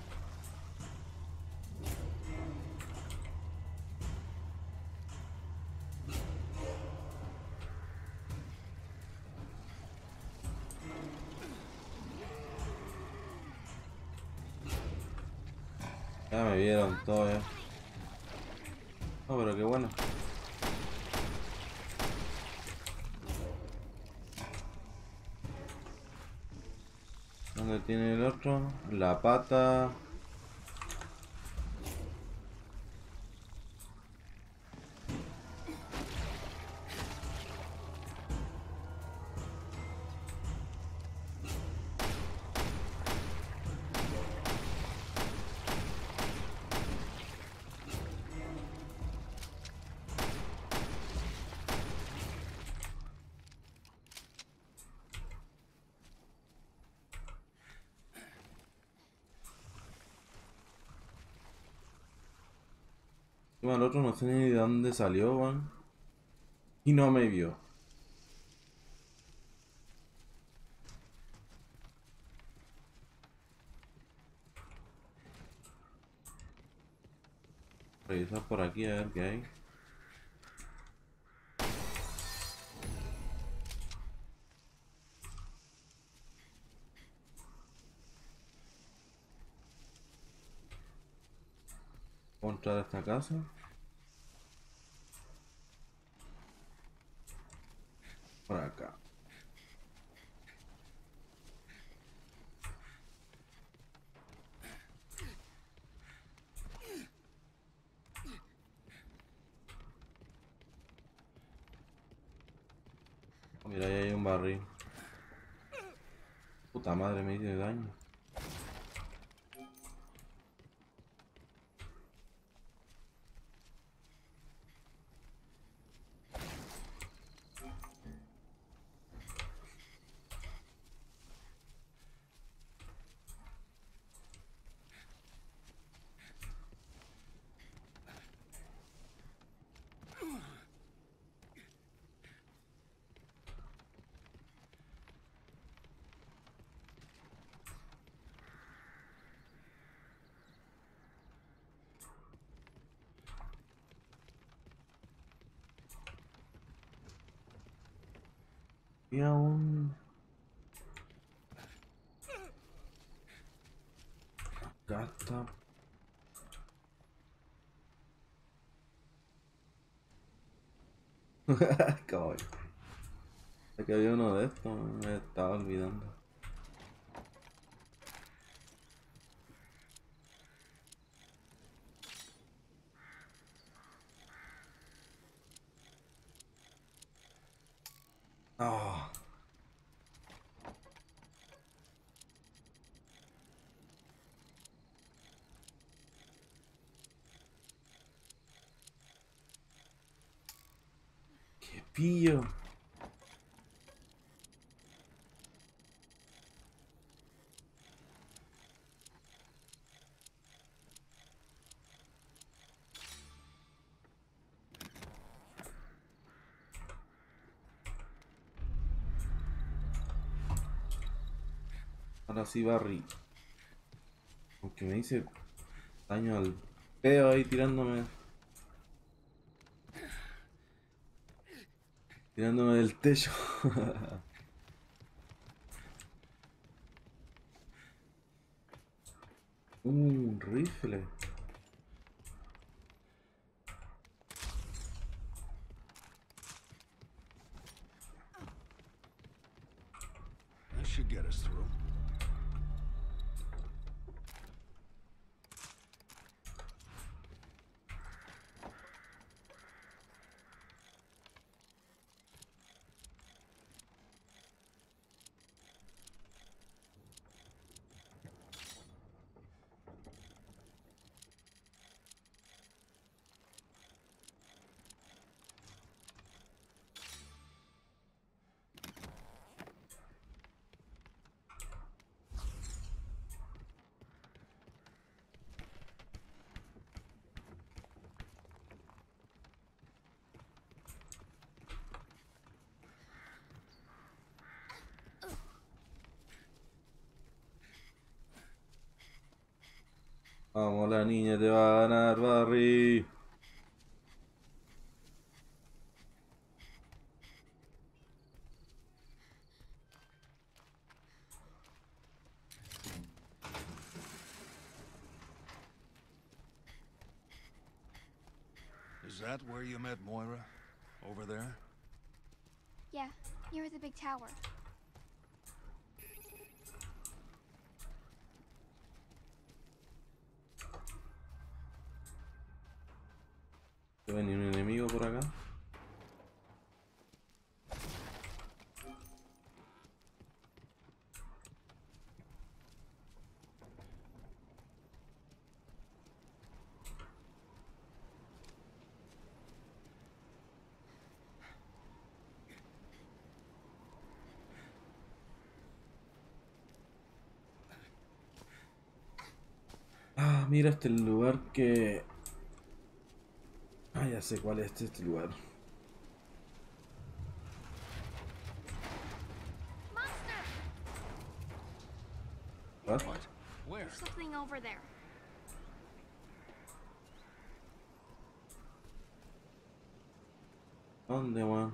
Ya me vieron todo ya. No, pero qué bueno. ¿Dónde tiene el otro? La pata. Bueno, el otro no sé ni de dónde salió, weón. Y no me vio. Revisar por aquí a ver qué hay. ¿Puedo entrar a esta casa? Por acá. Oh, mira, ahí hay un barril. Puta madre, me hice daño. Y aún... Acá está. Cabrón. Es que había uno de estos, me estaba olvidando. Ah, qué pillo. Ahora sí Barry. Aunque me hice daño al peo ahí tirándome. Tirándome del techo. Un rifle. That should get us through. Vamos, la niña te va a ganar, Barry. Is that where you met Moira? Over there? Yeah, near the big tower. ¿Va a venir un enemigo por acá? Ah, mira este lugar que... Ah, ya sé cuál es este lugar. Monster! ¿What? Where? There's something over there. ¿Dónde, weón?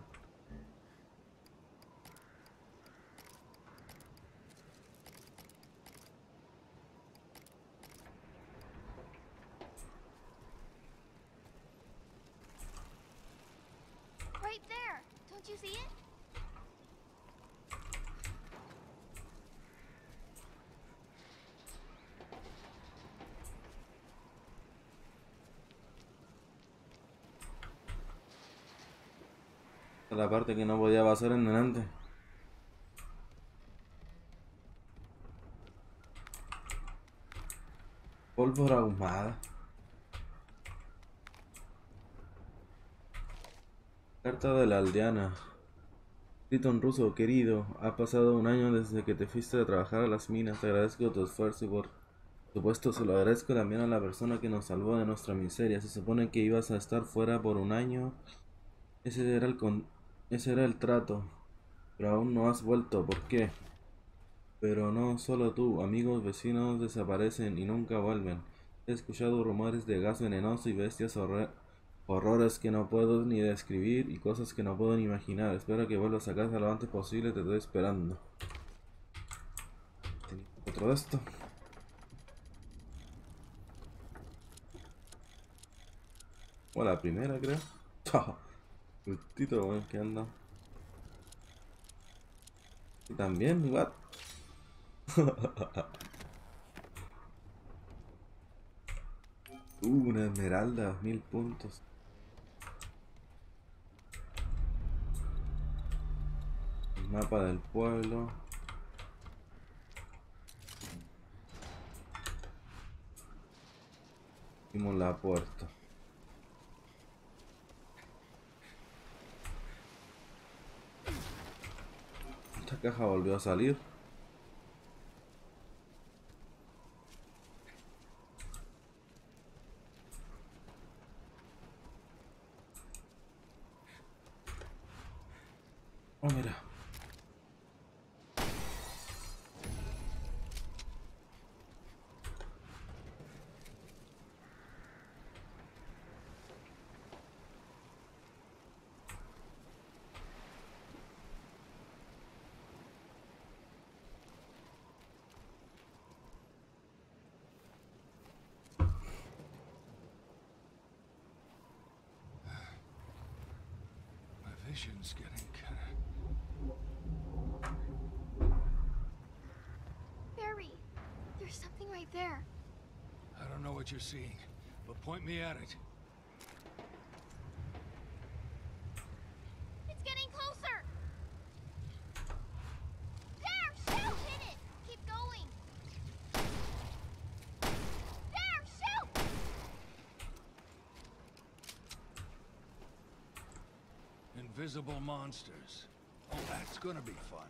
Right there. Don't you see it? Esta es la parte que no podía pasar en delante. Pólvora ahumada. Carta de la aldeana. Escrito en ruso, querido. Ha pasado un año desde que te fuiste a trabajar a las minas. Te agradezco tu esfuerzo y por supuesto se lo agradezco también a la persona que nos salvó de nuestra miseria. Se supone que ibas a estar fuera por un año. Ese era el trato. Pero aún no has vuelto. ¿Por qué? Pero no solo tú. Amigos, vecinos desaparecen y nunca vuelven. He escuchado rumores de gas venenoso y bestias horrores que no puedo ni describir y cosas que no puedo ni imaginar. Espero que vuelvas a casa lo antes posible, te estoy esperando. ¿Tenía otro de esto? O la primera, creo. Justito, weón, que anda. Y también, igual. Una esmeralda, 1000 puntos. El mapa del pueblo. Hicimos la puerta. Esta caja volvió a salir. Oh, mira. My vision's getting kind Barry, there's something right there. I don't know what you're seeing, but point me at it. It's getting closer! There! Shoot! Hit it! Keep going! There! Shoot! Invisible monsters. Oh, that's gonna be fun.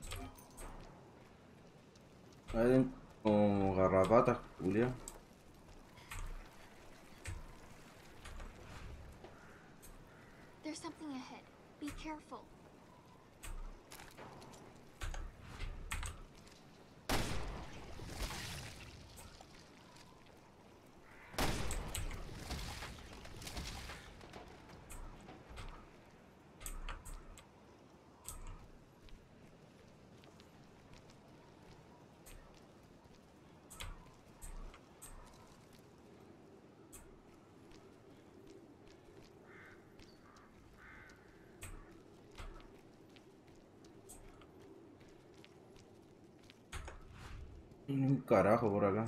Hay como garrapatas, Julia. There's something ahead. Be careful. Un carajo por acá.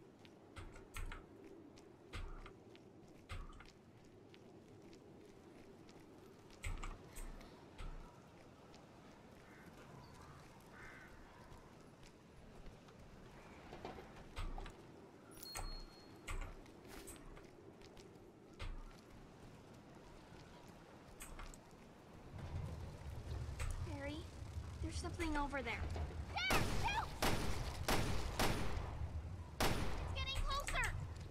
Barry, there's something over there. There! Shoot! It's getting closer!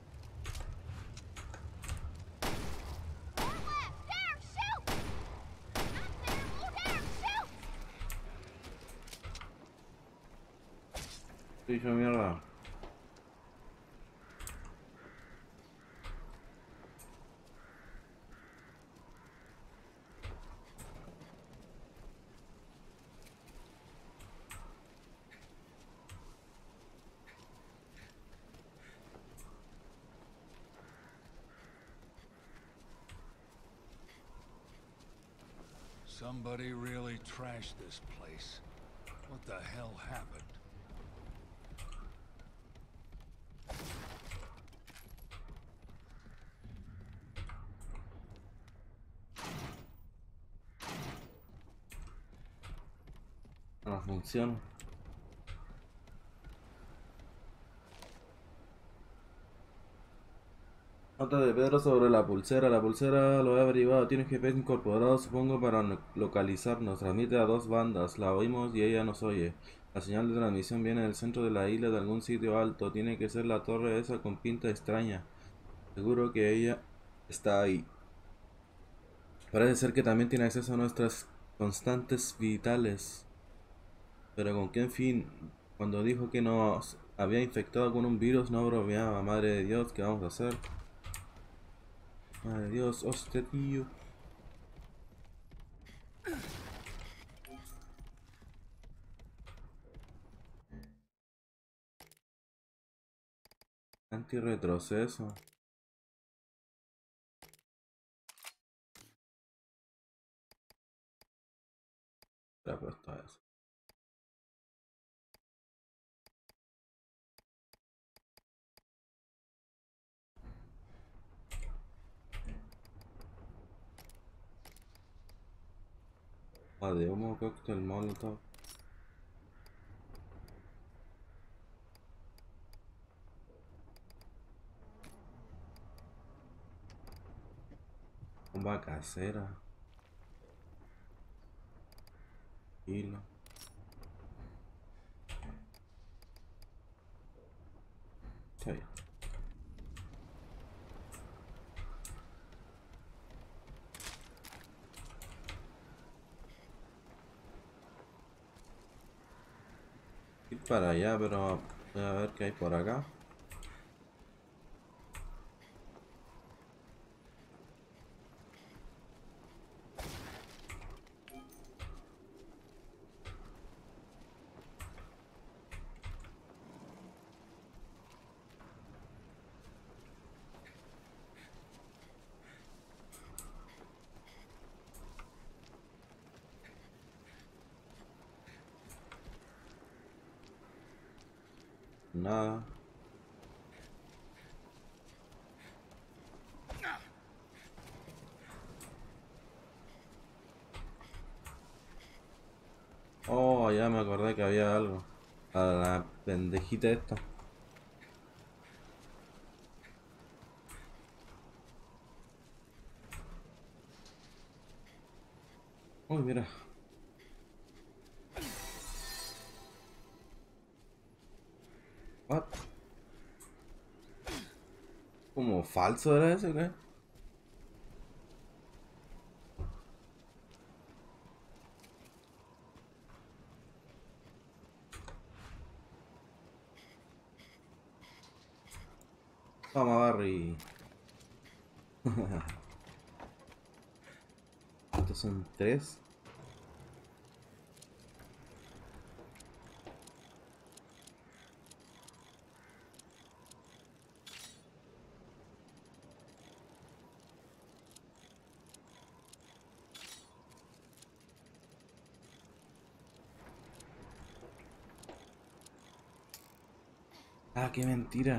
More left! There! Shoot! Not there! More there! Shoot! Dicho mierda. Somebody really trashed this place. What the hell happened? No funciona. Nota de Pedro sobre la pulsera. La pulsera lo he averiguado. Tiene un GPS incorporado, supongo, para localizarnos. Transmite a dos bandas. La oímos y ella nos oye. La señal de transmisión viene del centro de la isla, de algún sitio alto. Tiene que ser la torre esa con pinta extraña. Seguro que ella está ahí. Parece ser que también tiene acceso a nuestras constantes vitales. Pero ¿con qué fin? Cuando dijo que nos había infectado con un virus, no bromeaba. Madre de Dios, ¿qué vamos a hacer? Madre de Dios, hostia, tío. Antirretroceso. Le he puesto a eso. De humo, cóctel molotov. Bomba casera. Hilo. Sí. Ir para allá, pero voy a ver qué hay por acá. Nada. Oh, ya me acordé que había algo. A la pendejita esta. Uy, mira. What? ¿Como falso era ese, qué? Toma, Barry. Estos son tres. Ah, qué mentira.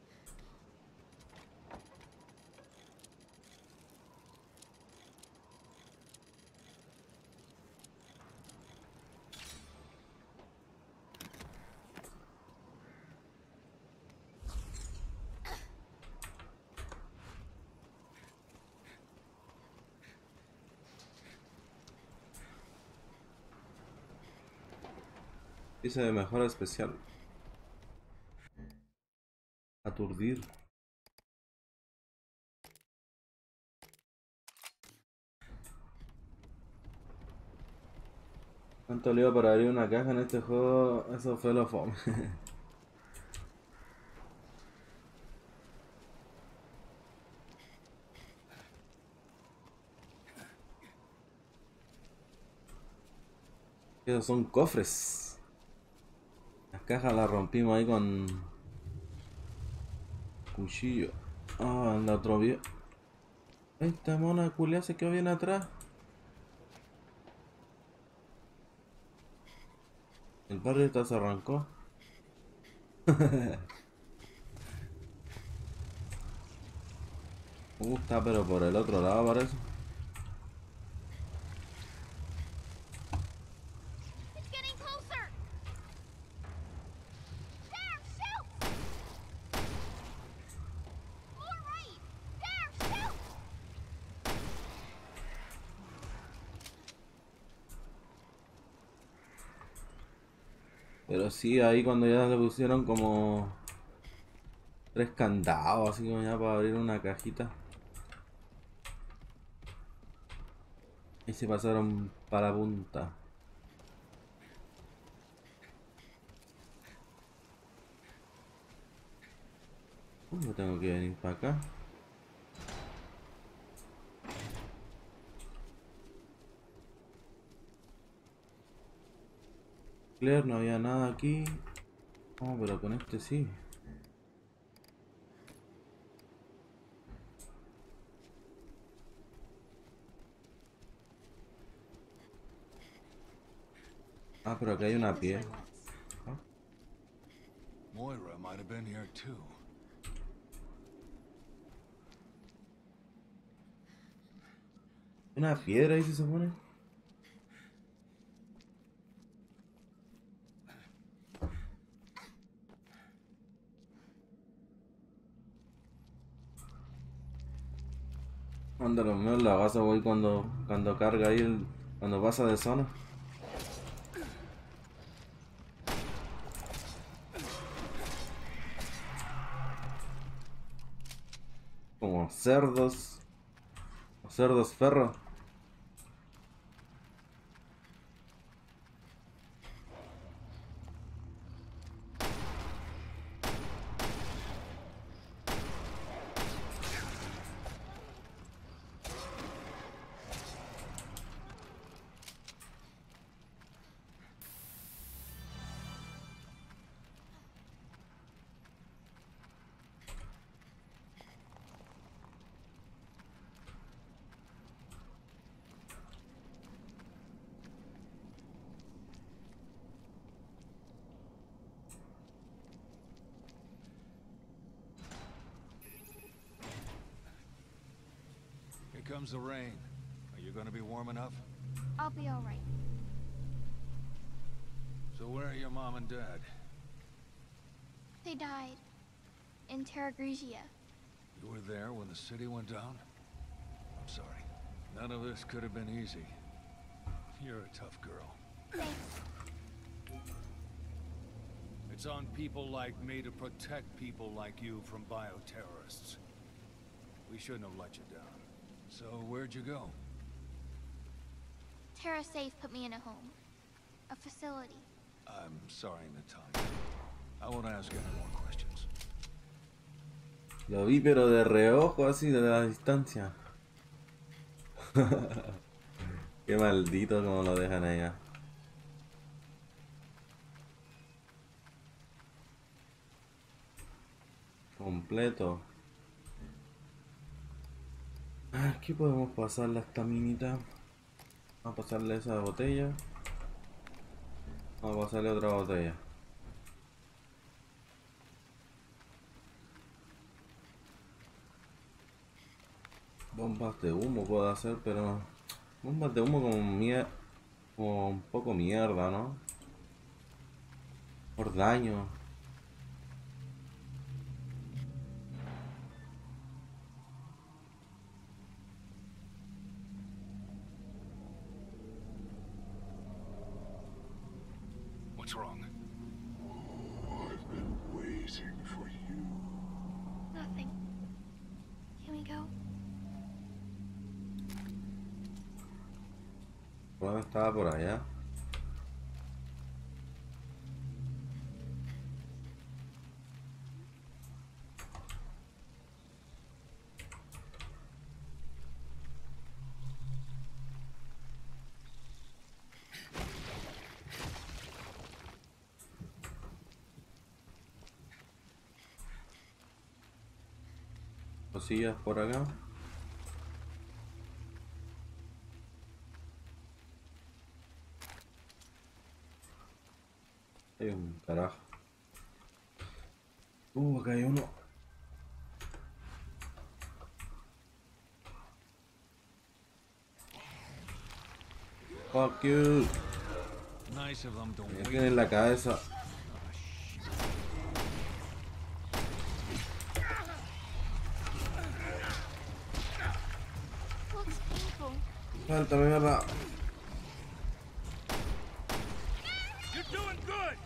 Dice de mejora especial. Aturdir. ¿Cuánto lío para abrir una caja en este juego? Eso fue lo fome. Esos son cofres. Las cajas las rompimos ahí con cuchillo. Ah, la otro viejo. Esta mona culia se quedó bien atrás. El barrio esta se arrancó. Está pero por el otro lado parece. It's getting closer. There, shoot! More right. There, shoot! Pero sí, ahí cuando ya le pusieron como 3 candados, así como ya para abrir una cajita. Y se pasaron para la punta. ¿Cómo tengo que venir para acá? Claire, no había nada aquí. Oh, pero con este sí. Ah, pero acá hay una piel. ¿Ah? Moira might have been here too. Una piedra ahí se supone. Cuando lo menos la vas a voy cuando carga ahí cuando pasa de zona. Como cerdos. O cerdos ferro. Here comes the rain. Are you gonna be warm enough? I'll be all right. So where are your mom and dad? They died in Terra Grigia. You were there when the city went down? I'm sorry. None of this could have been easy. You're a tough girl. Thanks. It's on people like me to protect people like you from bioterrorists. We shouldn't have let you down. So where'd you go? Terra Safe put me in a home. A facility. I'm sorry, Natalia. I won't ask any more questions. Lo vi pero de reojo así de la distancia. Qué maldito como lo dejan allá. Completo. Aquí podemos pasarle a esta minita. Vamos a pasarle esa botella. Vamos a pasarle otra botella. Bombas de humo puedo hacer, pero bombas de humo como un poco mierda, ¿no? Por daño. What's wrong? I've been waiting for you. Nothing. Can we go? ¿Dónde estaba por allá? Cosillas por acá. Hay un carajo. Acá hay uno. Fuck you. Nice of them to Me wait. tiene en la cabeza. Looks painful. Falta mierda. You're doing good.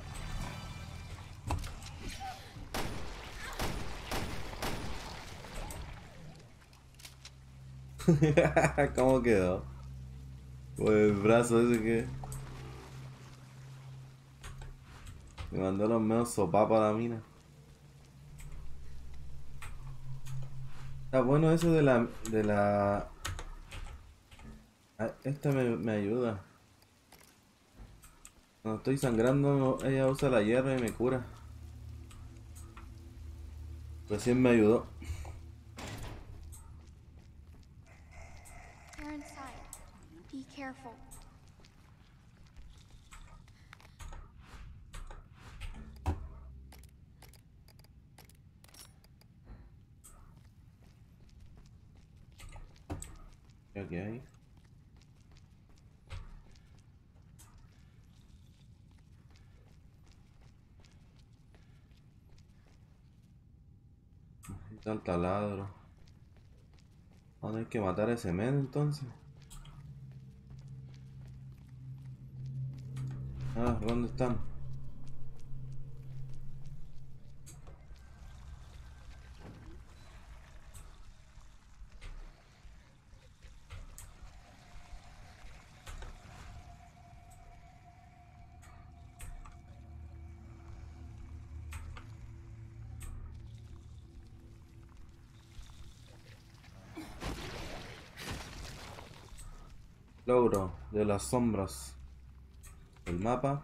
¿Cómo quedó? Pues el brazo ese que me mandó los menos sopapos a la mina. Está bueno eso de la. Esta me ayuda. Cuando estoy sangrando, ella usa la hierba y me cura. Recién me ayudó. They're inside. Be careful. ¿Qué hay? Tal taladro. Vamos a tener que matar a ese men entonces. ¿Dónde están? Logro de las sombras. El mapa.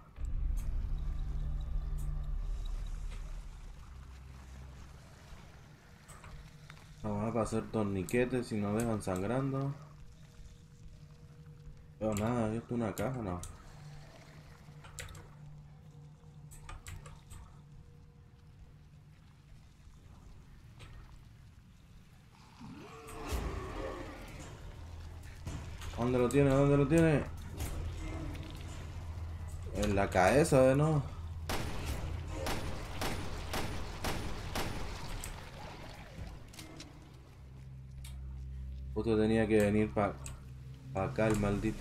Vamos a hacer torniquetes si nos dejan sangrando. Pero nada, esto es una caja, no. ¿Dónde lo tiene? ¿Dónde lo tiene? En la cabeza de no. Justo tenía que venir para acá el maldito.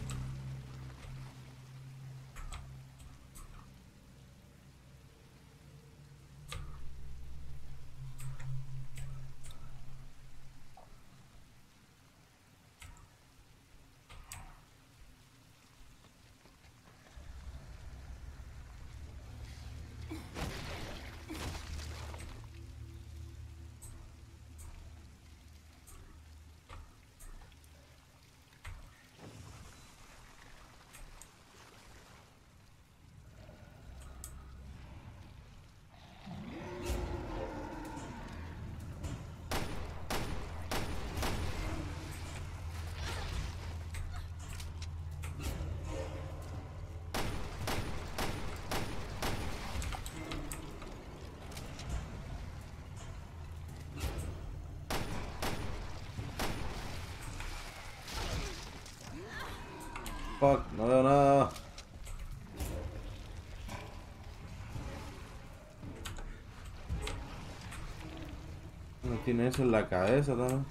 Fuck, no veo nada. No tiene eso en la cabeza también.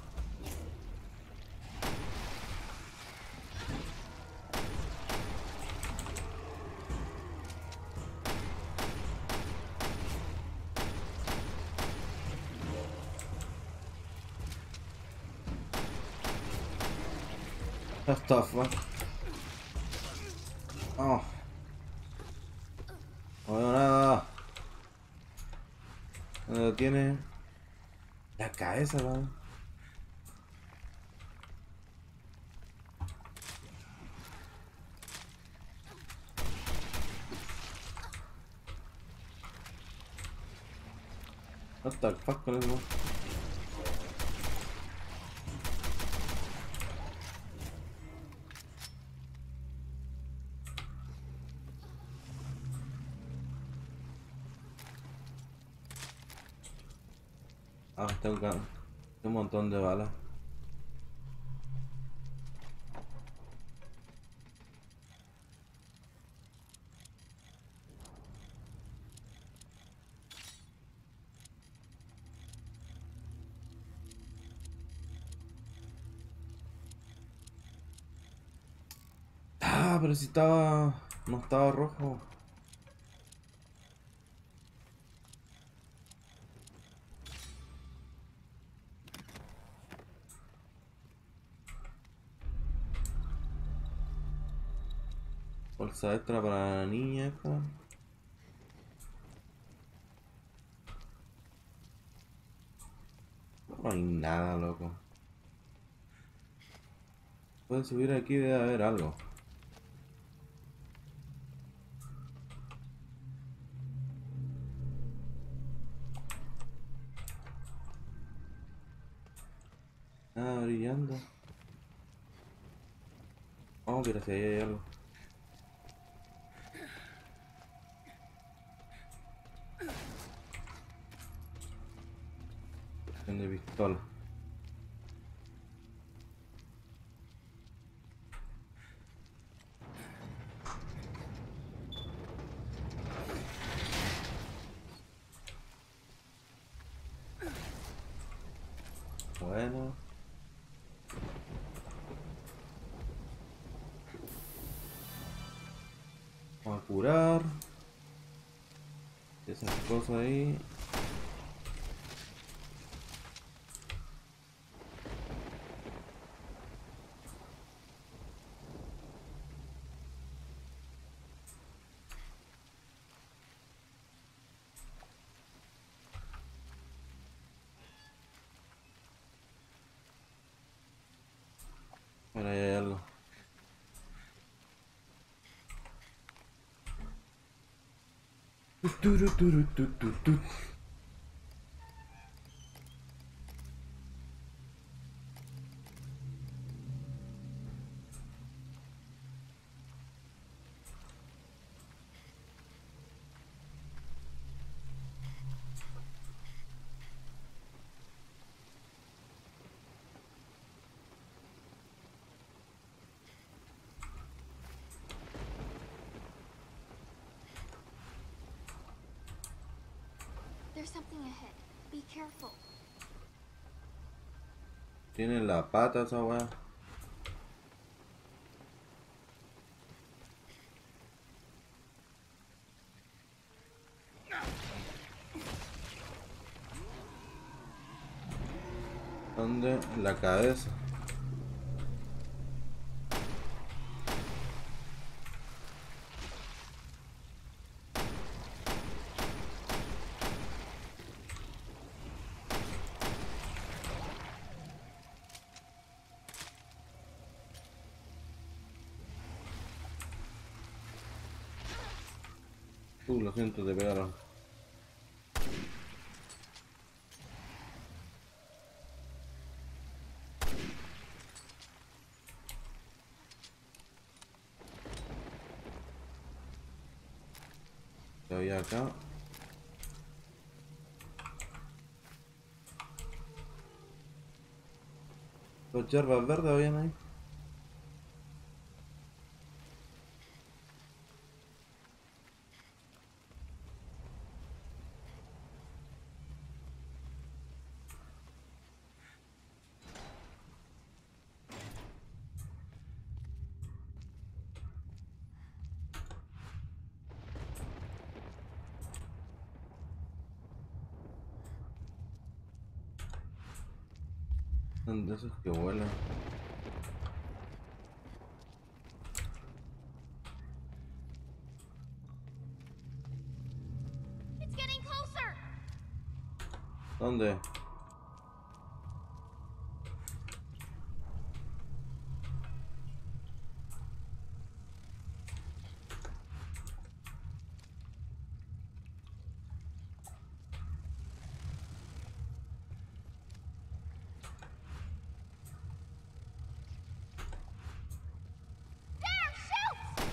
What the fuck? Oh. No veo nada. ¿Dónde lo tiene? La cabeza, ¿no? What the fuck con eso? Ah, tengo un montón de balas. Ah, pero si estaba... no estaba rojo. Bolsa extra para la niña esta. No hay nada, loco. Puedes subir aquí, debe haber algo. Ah, brillando. Oh, pero si ahí hay algo. De pistola. Bueno. Vamos a curar. Esas cosas ahí. Bueno, ahí hay algo. Turu, turu, tu, tu, tu. There's something ahead. Be careful. Tiene la pata esa weá. ¿Dónde? En la cabeza. Lo siento, te pegaron. Estoy acá. Los hierbas verdes habían ahí. Son de esos que vuelan. It's getting closer. ¿Dónde? There, shoot!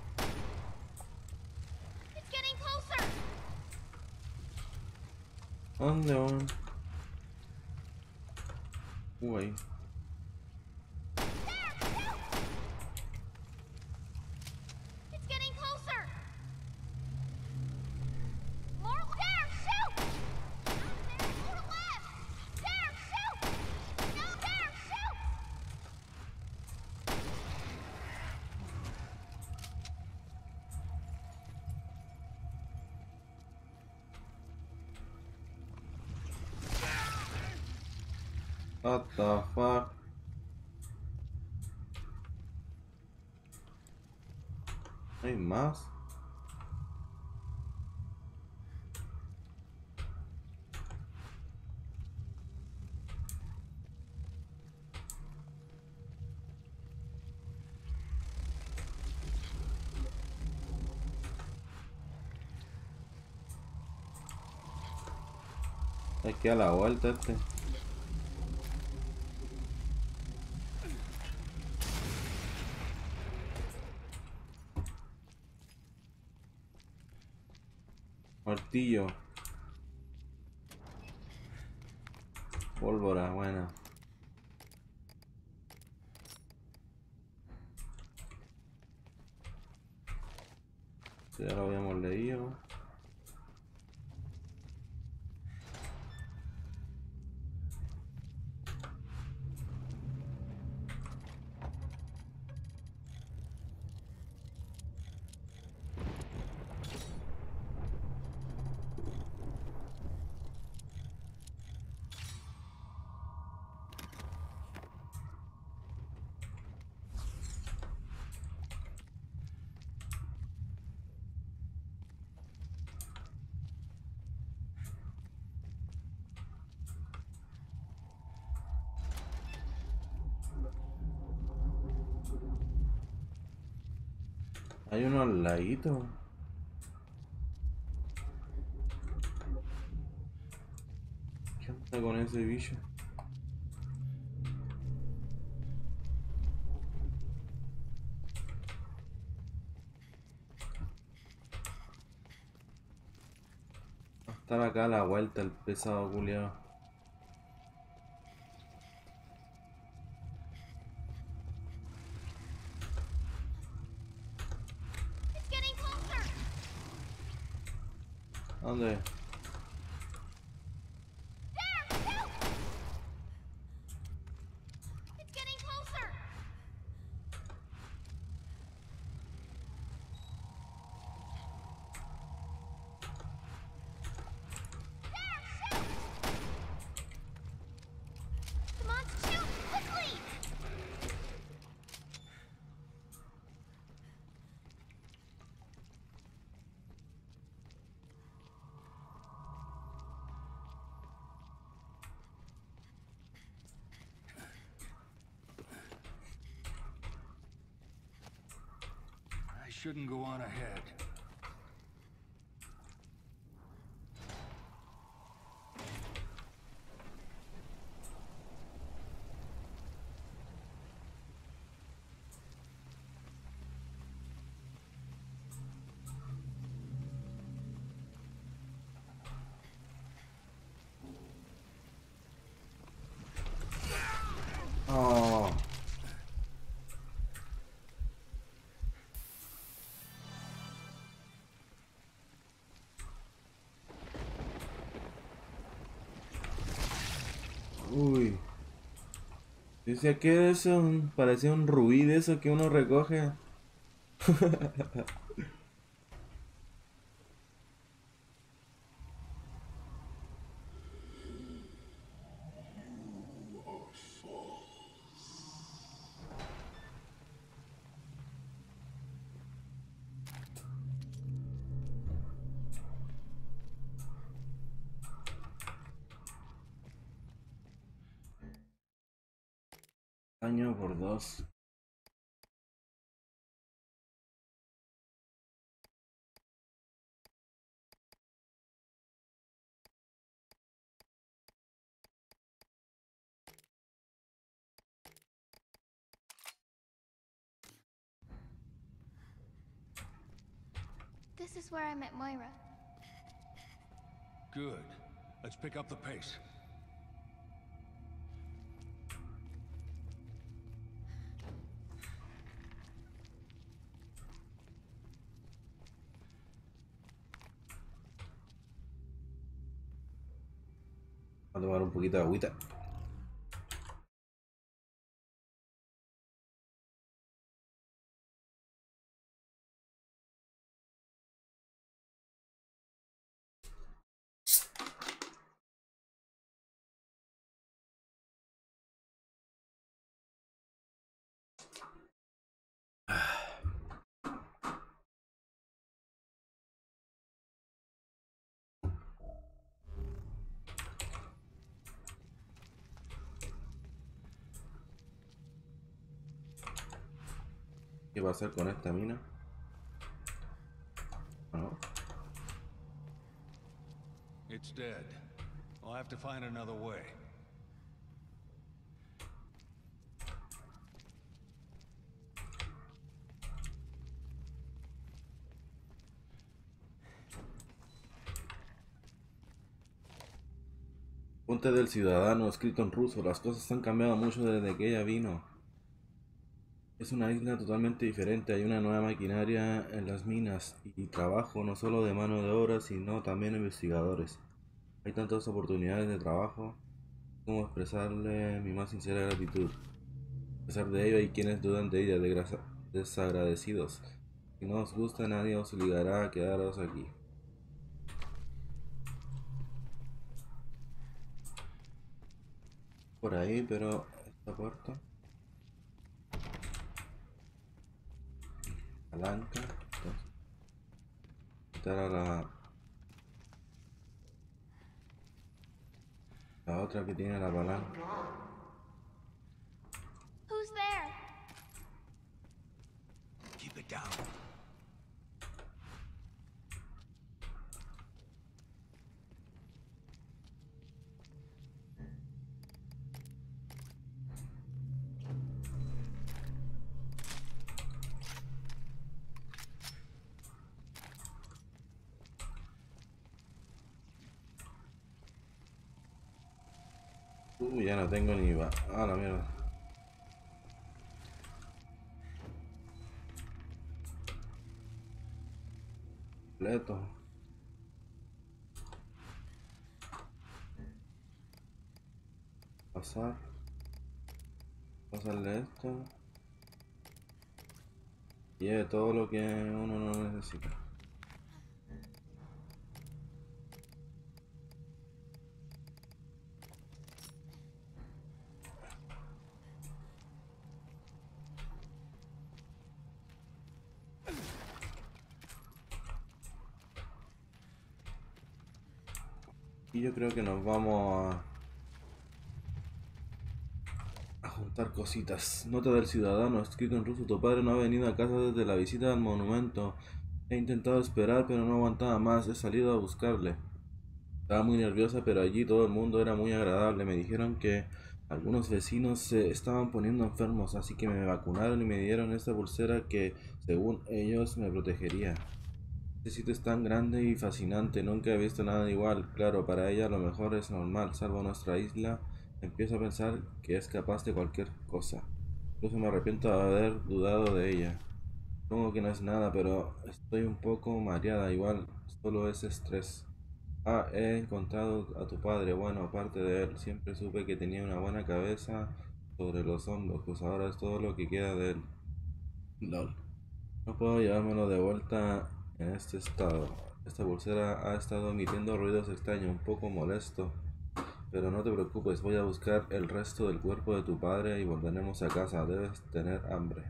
It's getting closer. ¿Dónde van? Ahí. There, shoot! It's getting closer. More there, shoot! Not there, to the left. There, shoot! No, there, shoot! What the fuck? ¿Hay más? Aquí a la vuelta este. Martillo. Pólvora, buena. Ya lo habíamos leído. Hay uno al ladito. ¿Qué onda con ese bicho? Va a estar acá a la vuelta el pesado culiao. It's getting closer. ¿Dónde? There, shoot! It's getting closer. There, shoot! Come on, shoot quickly. I shouldn't go on ahead. Oh. Uy. Decía que era eso, parecía un rubí de eso que uno recoge. Daño por 2. This is where I met Moira. Good. Let's pick up the pace. Voy a tomar un poquito de agüita. ¿Qué va a hacer con esta mina? ¿No? It's dead. I'll have to find another way. Ponte del ciudadano escrito en ruso. Las cosas han cambiado mucho desde que ella vino. Es una isla totalmente diferente. Hay una nueva maquinaria en las minas y trabajo no solo de mano de obra, sino también investigadores. Hay tantas oportunidades de trabajo como expresarle mi más sincera gratitud. A pesar de ello, hay quienes dudan de ella, desagradecidos. Si no os gusta, nadie os obligará a quedaros aquí. Por ahí, pero esta puerta. Palanca. Entonces, quitar a la otra que tiene la palanca. Who's there? Keep it down. Ya no tengo ni va. Ah, la mierda. Completo. Pasar. Pasarle esto. Lleve todo lo que uno no necesita. Y yo creo que nos vamos a juntar cositas. Nota del ciudadano, escrito en ruso. Tu padre no ha venido a casa desde la visita al monumento. He intentado esperar, pero no aguantaba más. He salido a buscarle. Estaba muy nerviosa, pero allí todo el mundo era muy agradable. Me dijeron que algunos vecinos se estaban poniendo enfermos, así que me vacunaron y me dieron esta pulsera que, según ellos, me protegería. Este sitio es tan grande y fascinante, nunca he visto nada igual. Claro, para ella lo mejor es normal, salvo nuestra isla. Empiezo a pensar que es capaz de cualquier cosa. Incluso me arrepiento de haber dudado de ella. Supongo que no es nada, pero estoy un poco mareada, igual solo es estrés. Ah, he encontrado a tu padre. Bueno, aparte de él, siempre supe que tenía una buena cabeza sobre los hombros, pues ahora es todo lo que queda de él. LOL. No puedo llevármelo de vuelta en este estado. Esta pulsera ha estado emitiendo ruidos extraños, un poco molesto. Pero no te preocupes, voy a buscar el resto del cuerpo de tu padre y volveremos a casa. Debes tener hambre.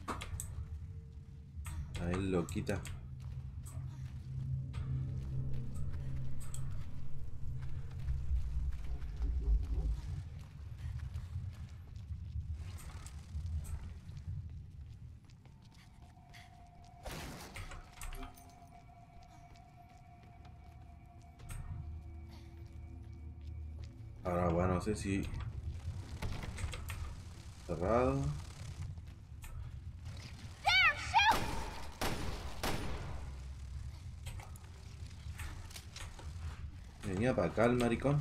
Ahí lo quita. Ahora, bueno, no sé si... Cerrado. There, shoot! Venía para acá el maricón.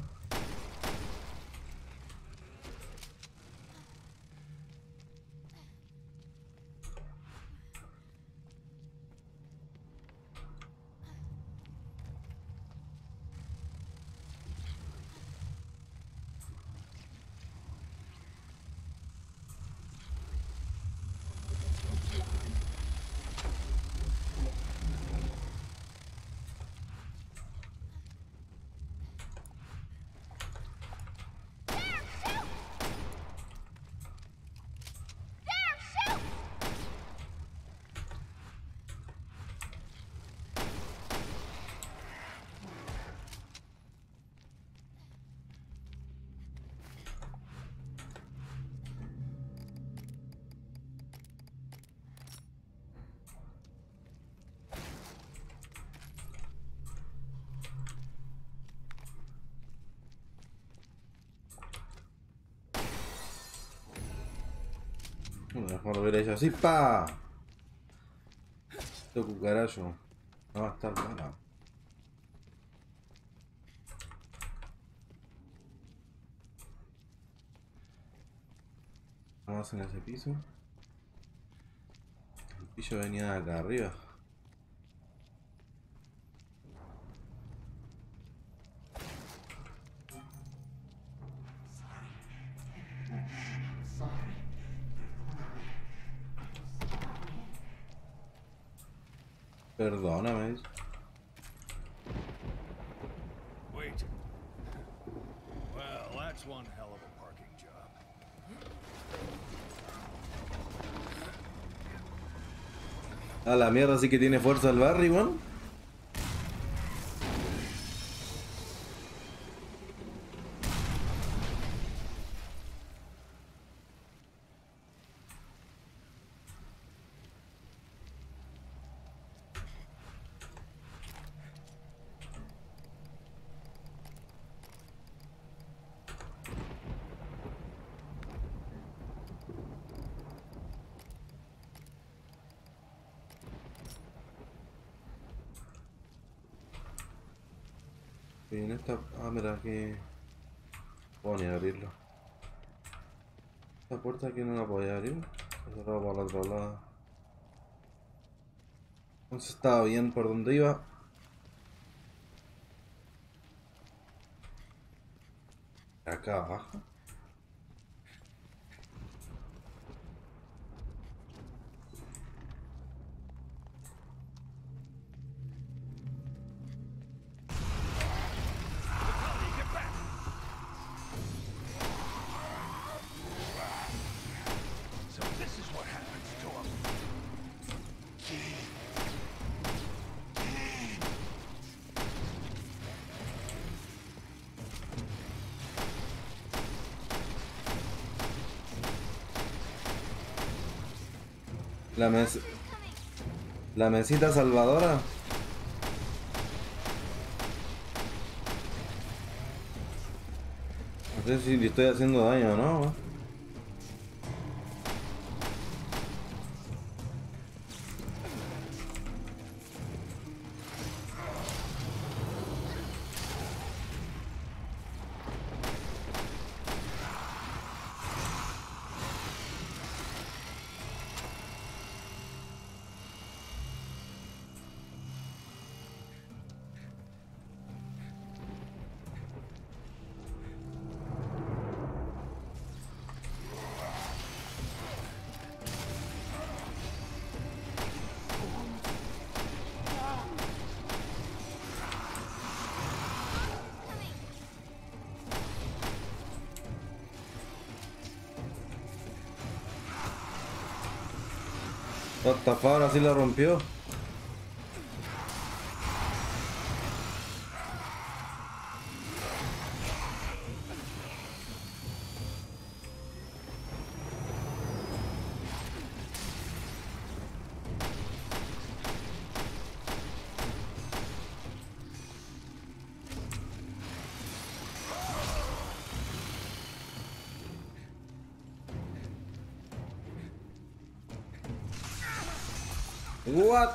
There, shoot! Mejor lo hubiera hecho así, pa. Este cucaracho no va a estar mala. Vamos en ese piso. El piso venía de acá arriba. Perdóname. Wait. Well, that's one hell of a parking job. A la mierda, sí que tiene fuerza el Barry, weón. Y en esta... Ah, mira, que... Puedo ni abrirlo. Esta puerta aquí no la podía abrir. Está cerrado por el otro lado. Entonces estaba bien por donde iba. Acá abajo. So this is what happens to him. La mesita salvadora. No sé si le estoy haciendo daño o no. Ahora sí la rompió. What?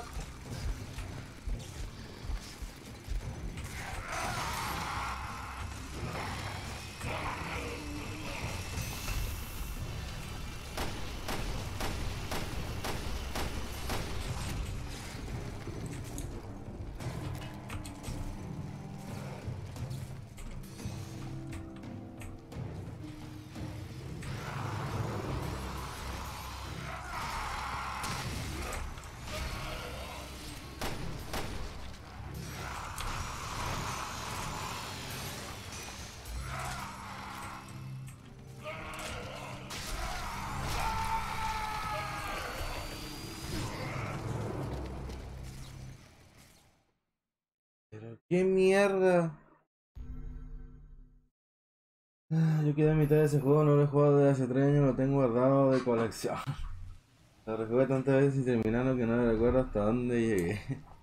Pero qué mierda. Yo quedé a mitad de ese juego, no lo he jugado desde hace 3 años, lo tengo guardado de colección. Lo rejugué tantas veces y terminando que no me recuerdo hasta dónde llegué.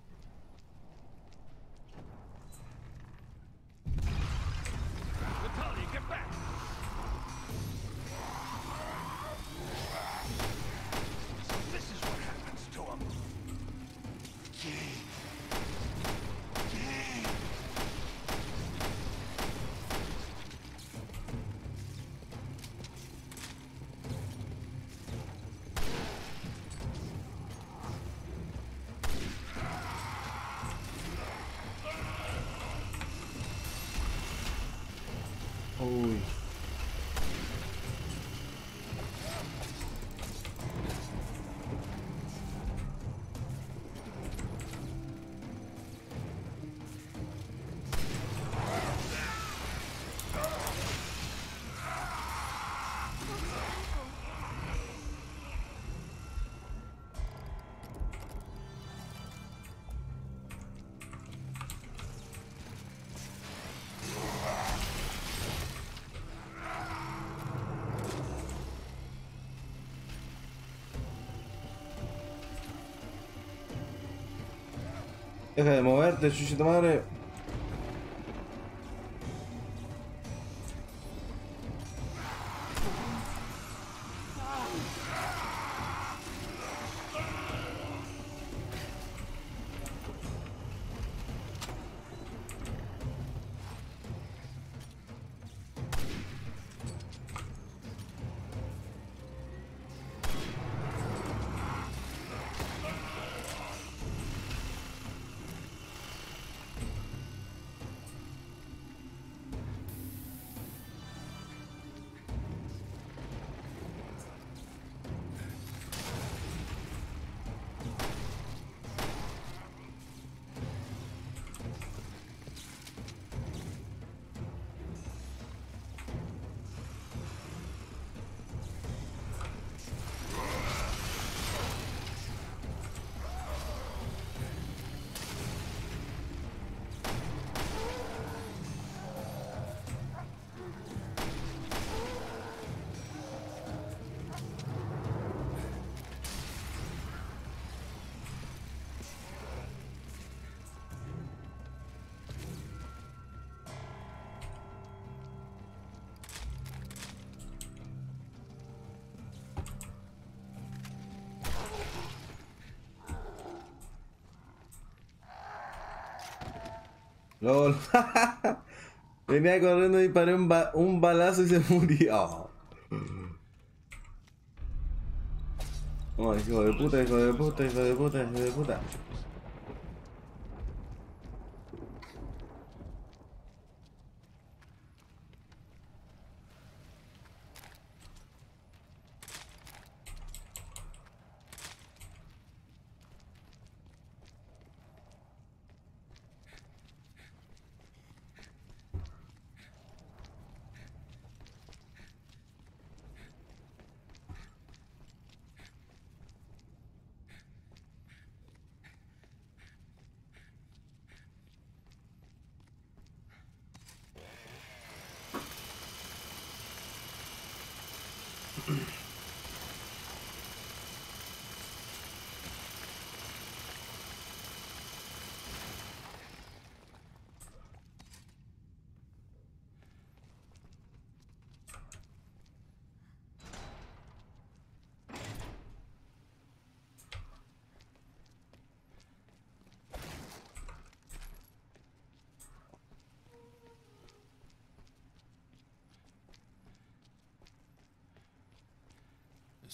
Natalia, get back! So this is what happens to him. Uy. Deja de moverte, chuchita madre. LOL. Venía corriendo y disparé un balazo y se murió. Oh, hijo de puta, hijo de puta, hijo de puta, hijo de puta.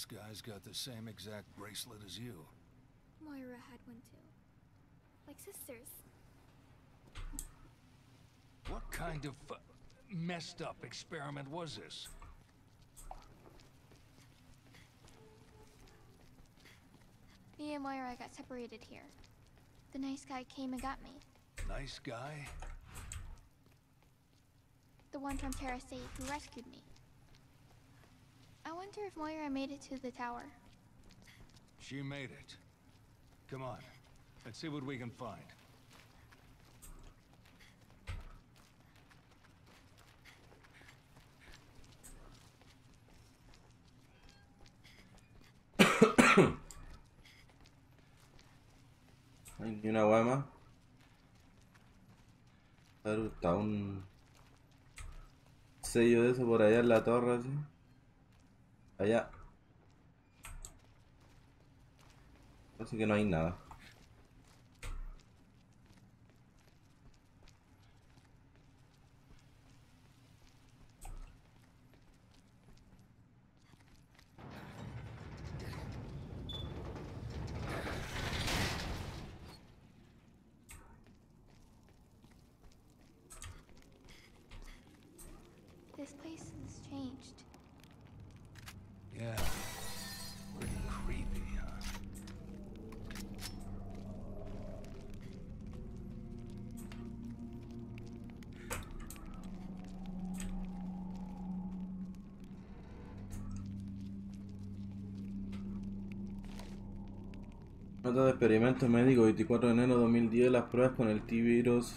This guy's got the same exact bracelet as you. Moira had one too. Like sisters. What kind of messed up experiment was this? Me and Moira got separated here. The nice guy came and got me. Nice guy? The one from Terra State who rescued me. I wonder if Moira made it to the tower. She made it. Come on, let's see what we can find. Hay ni una hueá más. Pero está un sello de eso por allá en la torre, así. Allá. Así que no hay nada. This place has changed. Yeah. Pretty creepy, huh? Nota de experimento médico 24 de enero de 2010. Las pruebas con el T-Virus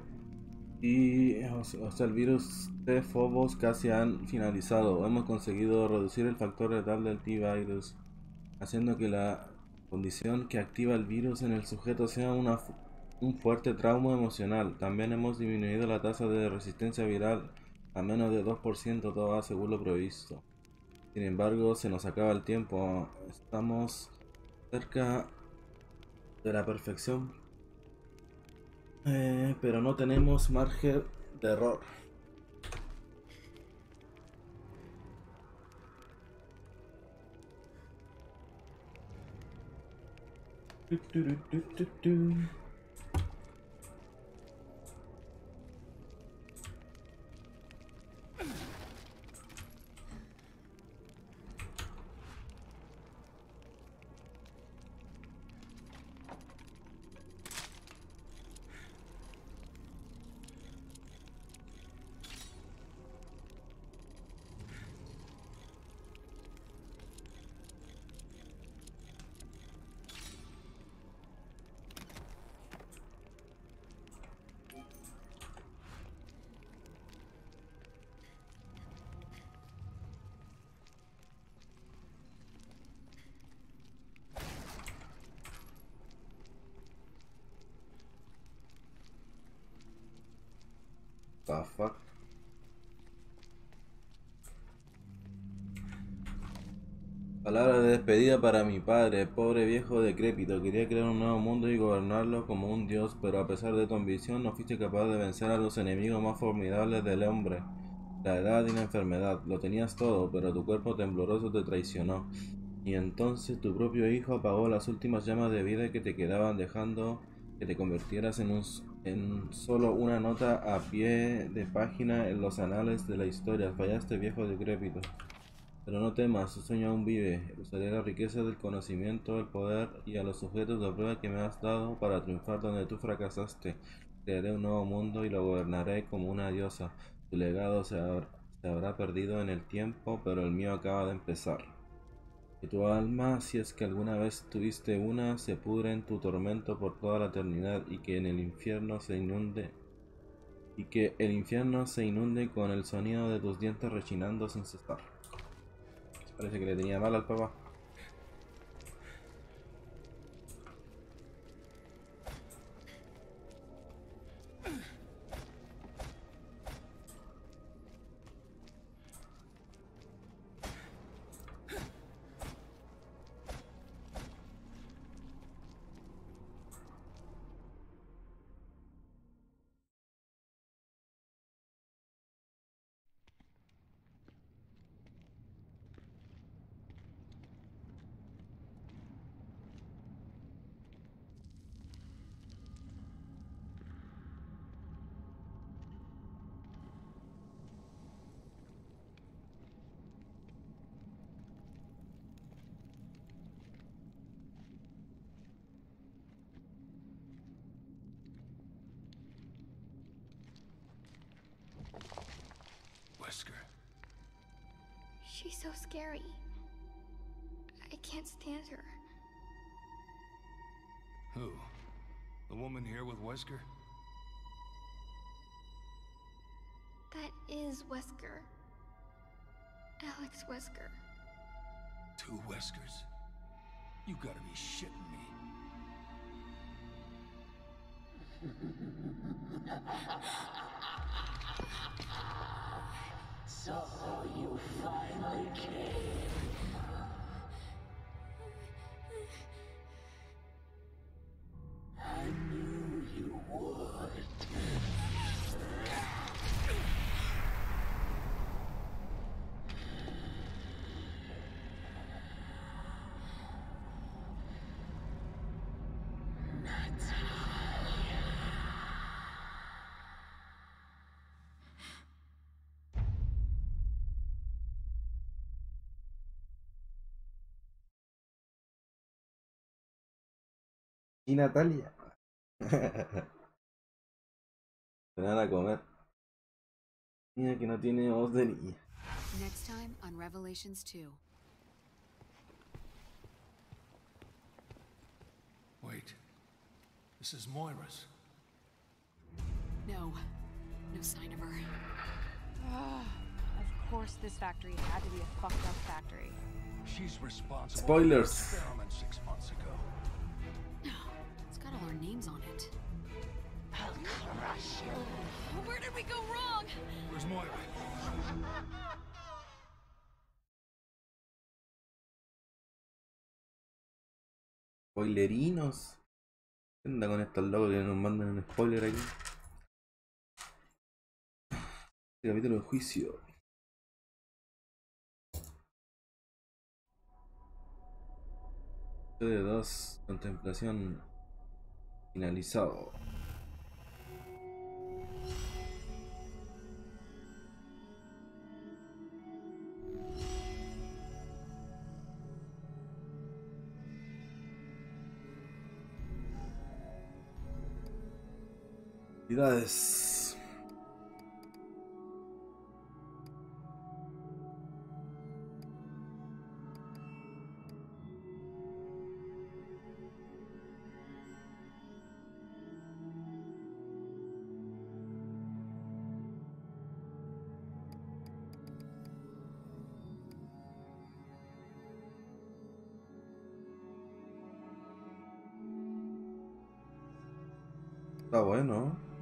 el virus T Phobos casi han finalizado. Hemos conseguido reducir el factor letal del T-Virus, haciendo que la condición que activa el virus en el sujeto sea un fuerte trauma emocional. También hemos disminuido la tasa de resistencia viral a menos de 2%, todo va según lo previsto. Sin embargo, se nos acaba el tiempo. Estamos cerca de la perfección, pero no tenemos margen de error. The fuck? Palabra de despedida para mi padre, pobre viejo decrépito. Quería crear un nuevo mundo y gobernarlo como un dios, pero a pesar de tu ambición no fuiste capaz de vencer a los enemigos más formidables del hombre, la edad y la enfermedad. Lo tenías todo, pero tu cuerpo tembloroso te traicionó. Y entonces tu propio hijo apagó las últimas llamas de vida que te quedaban, dejando que te convirtieras en solo una nota a pie de página en los anales de la historia. Fallaste, viejo decrépito. Pero no temas, su sueño aún vive. Usaré la riqueza del conocimiento, el poder y a los sujetos de prueba que me has dado para triunfar donde tú fracasaste. Crearé un nuevo mundo y lo gobernaré como una diosa. Tu legado se habrá perdido en el tiempo, pero el mío acaba de empezar. Que tu alma, si es que alguna vez tuviste una, se pudre en tu tormento por toda la eternidad y que en el infierno se inunde. Y que el infierno se inunde con el sonido de tus dientes rechinando sin cesar. Parece que le tenía mal al papá. She's so scary. I can't stand her. Who? The woman here with Wesker? That is Wesker. Alex Wesker. 2 Weskers? You gotta be shitting me. So you finally came. I knew you would. Y Natalia. Se van a comer. Niña que no tiene voz de niña. Next time on Revelations 2. Wait. This is Moira's. No. No sign of her. Of course this factory had to be a fucked up factory. She's responsible Spoilers. for the experiment 6 months ago. It's got all our names on it. I'll crush you. Where did we go wrong? Where's Moira? Spoilerinos. ¿Qué onda con estos locos que nos mandan un spoiler aquí? Este capítulo de juicio. Episodio 2. Contemplación. Finalizado. Felicidades. Está bueno.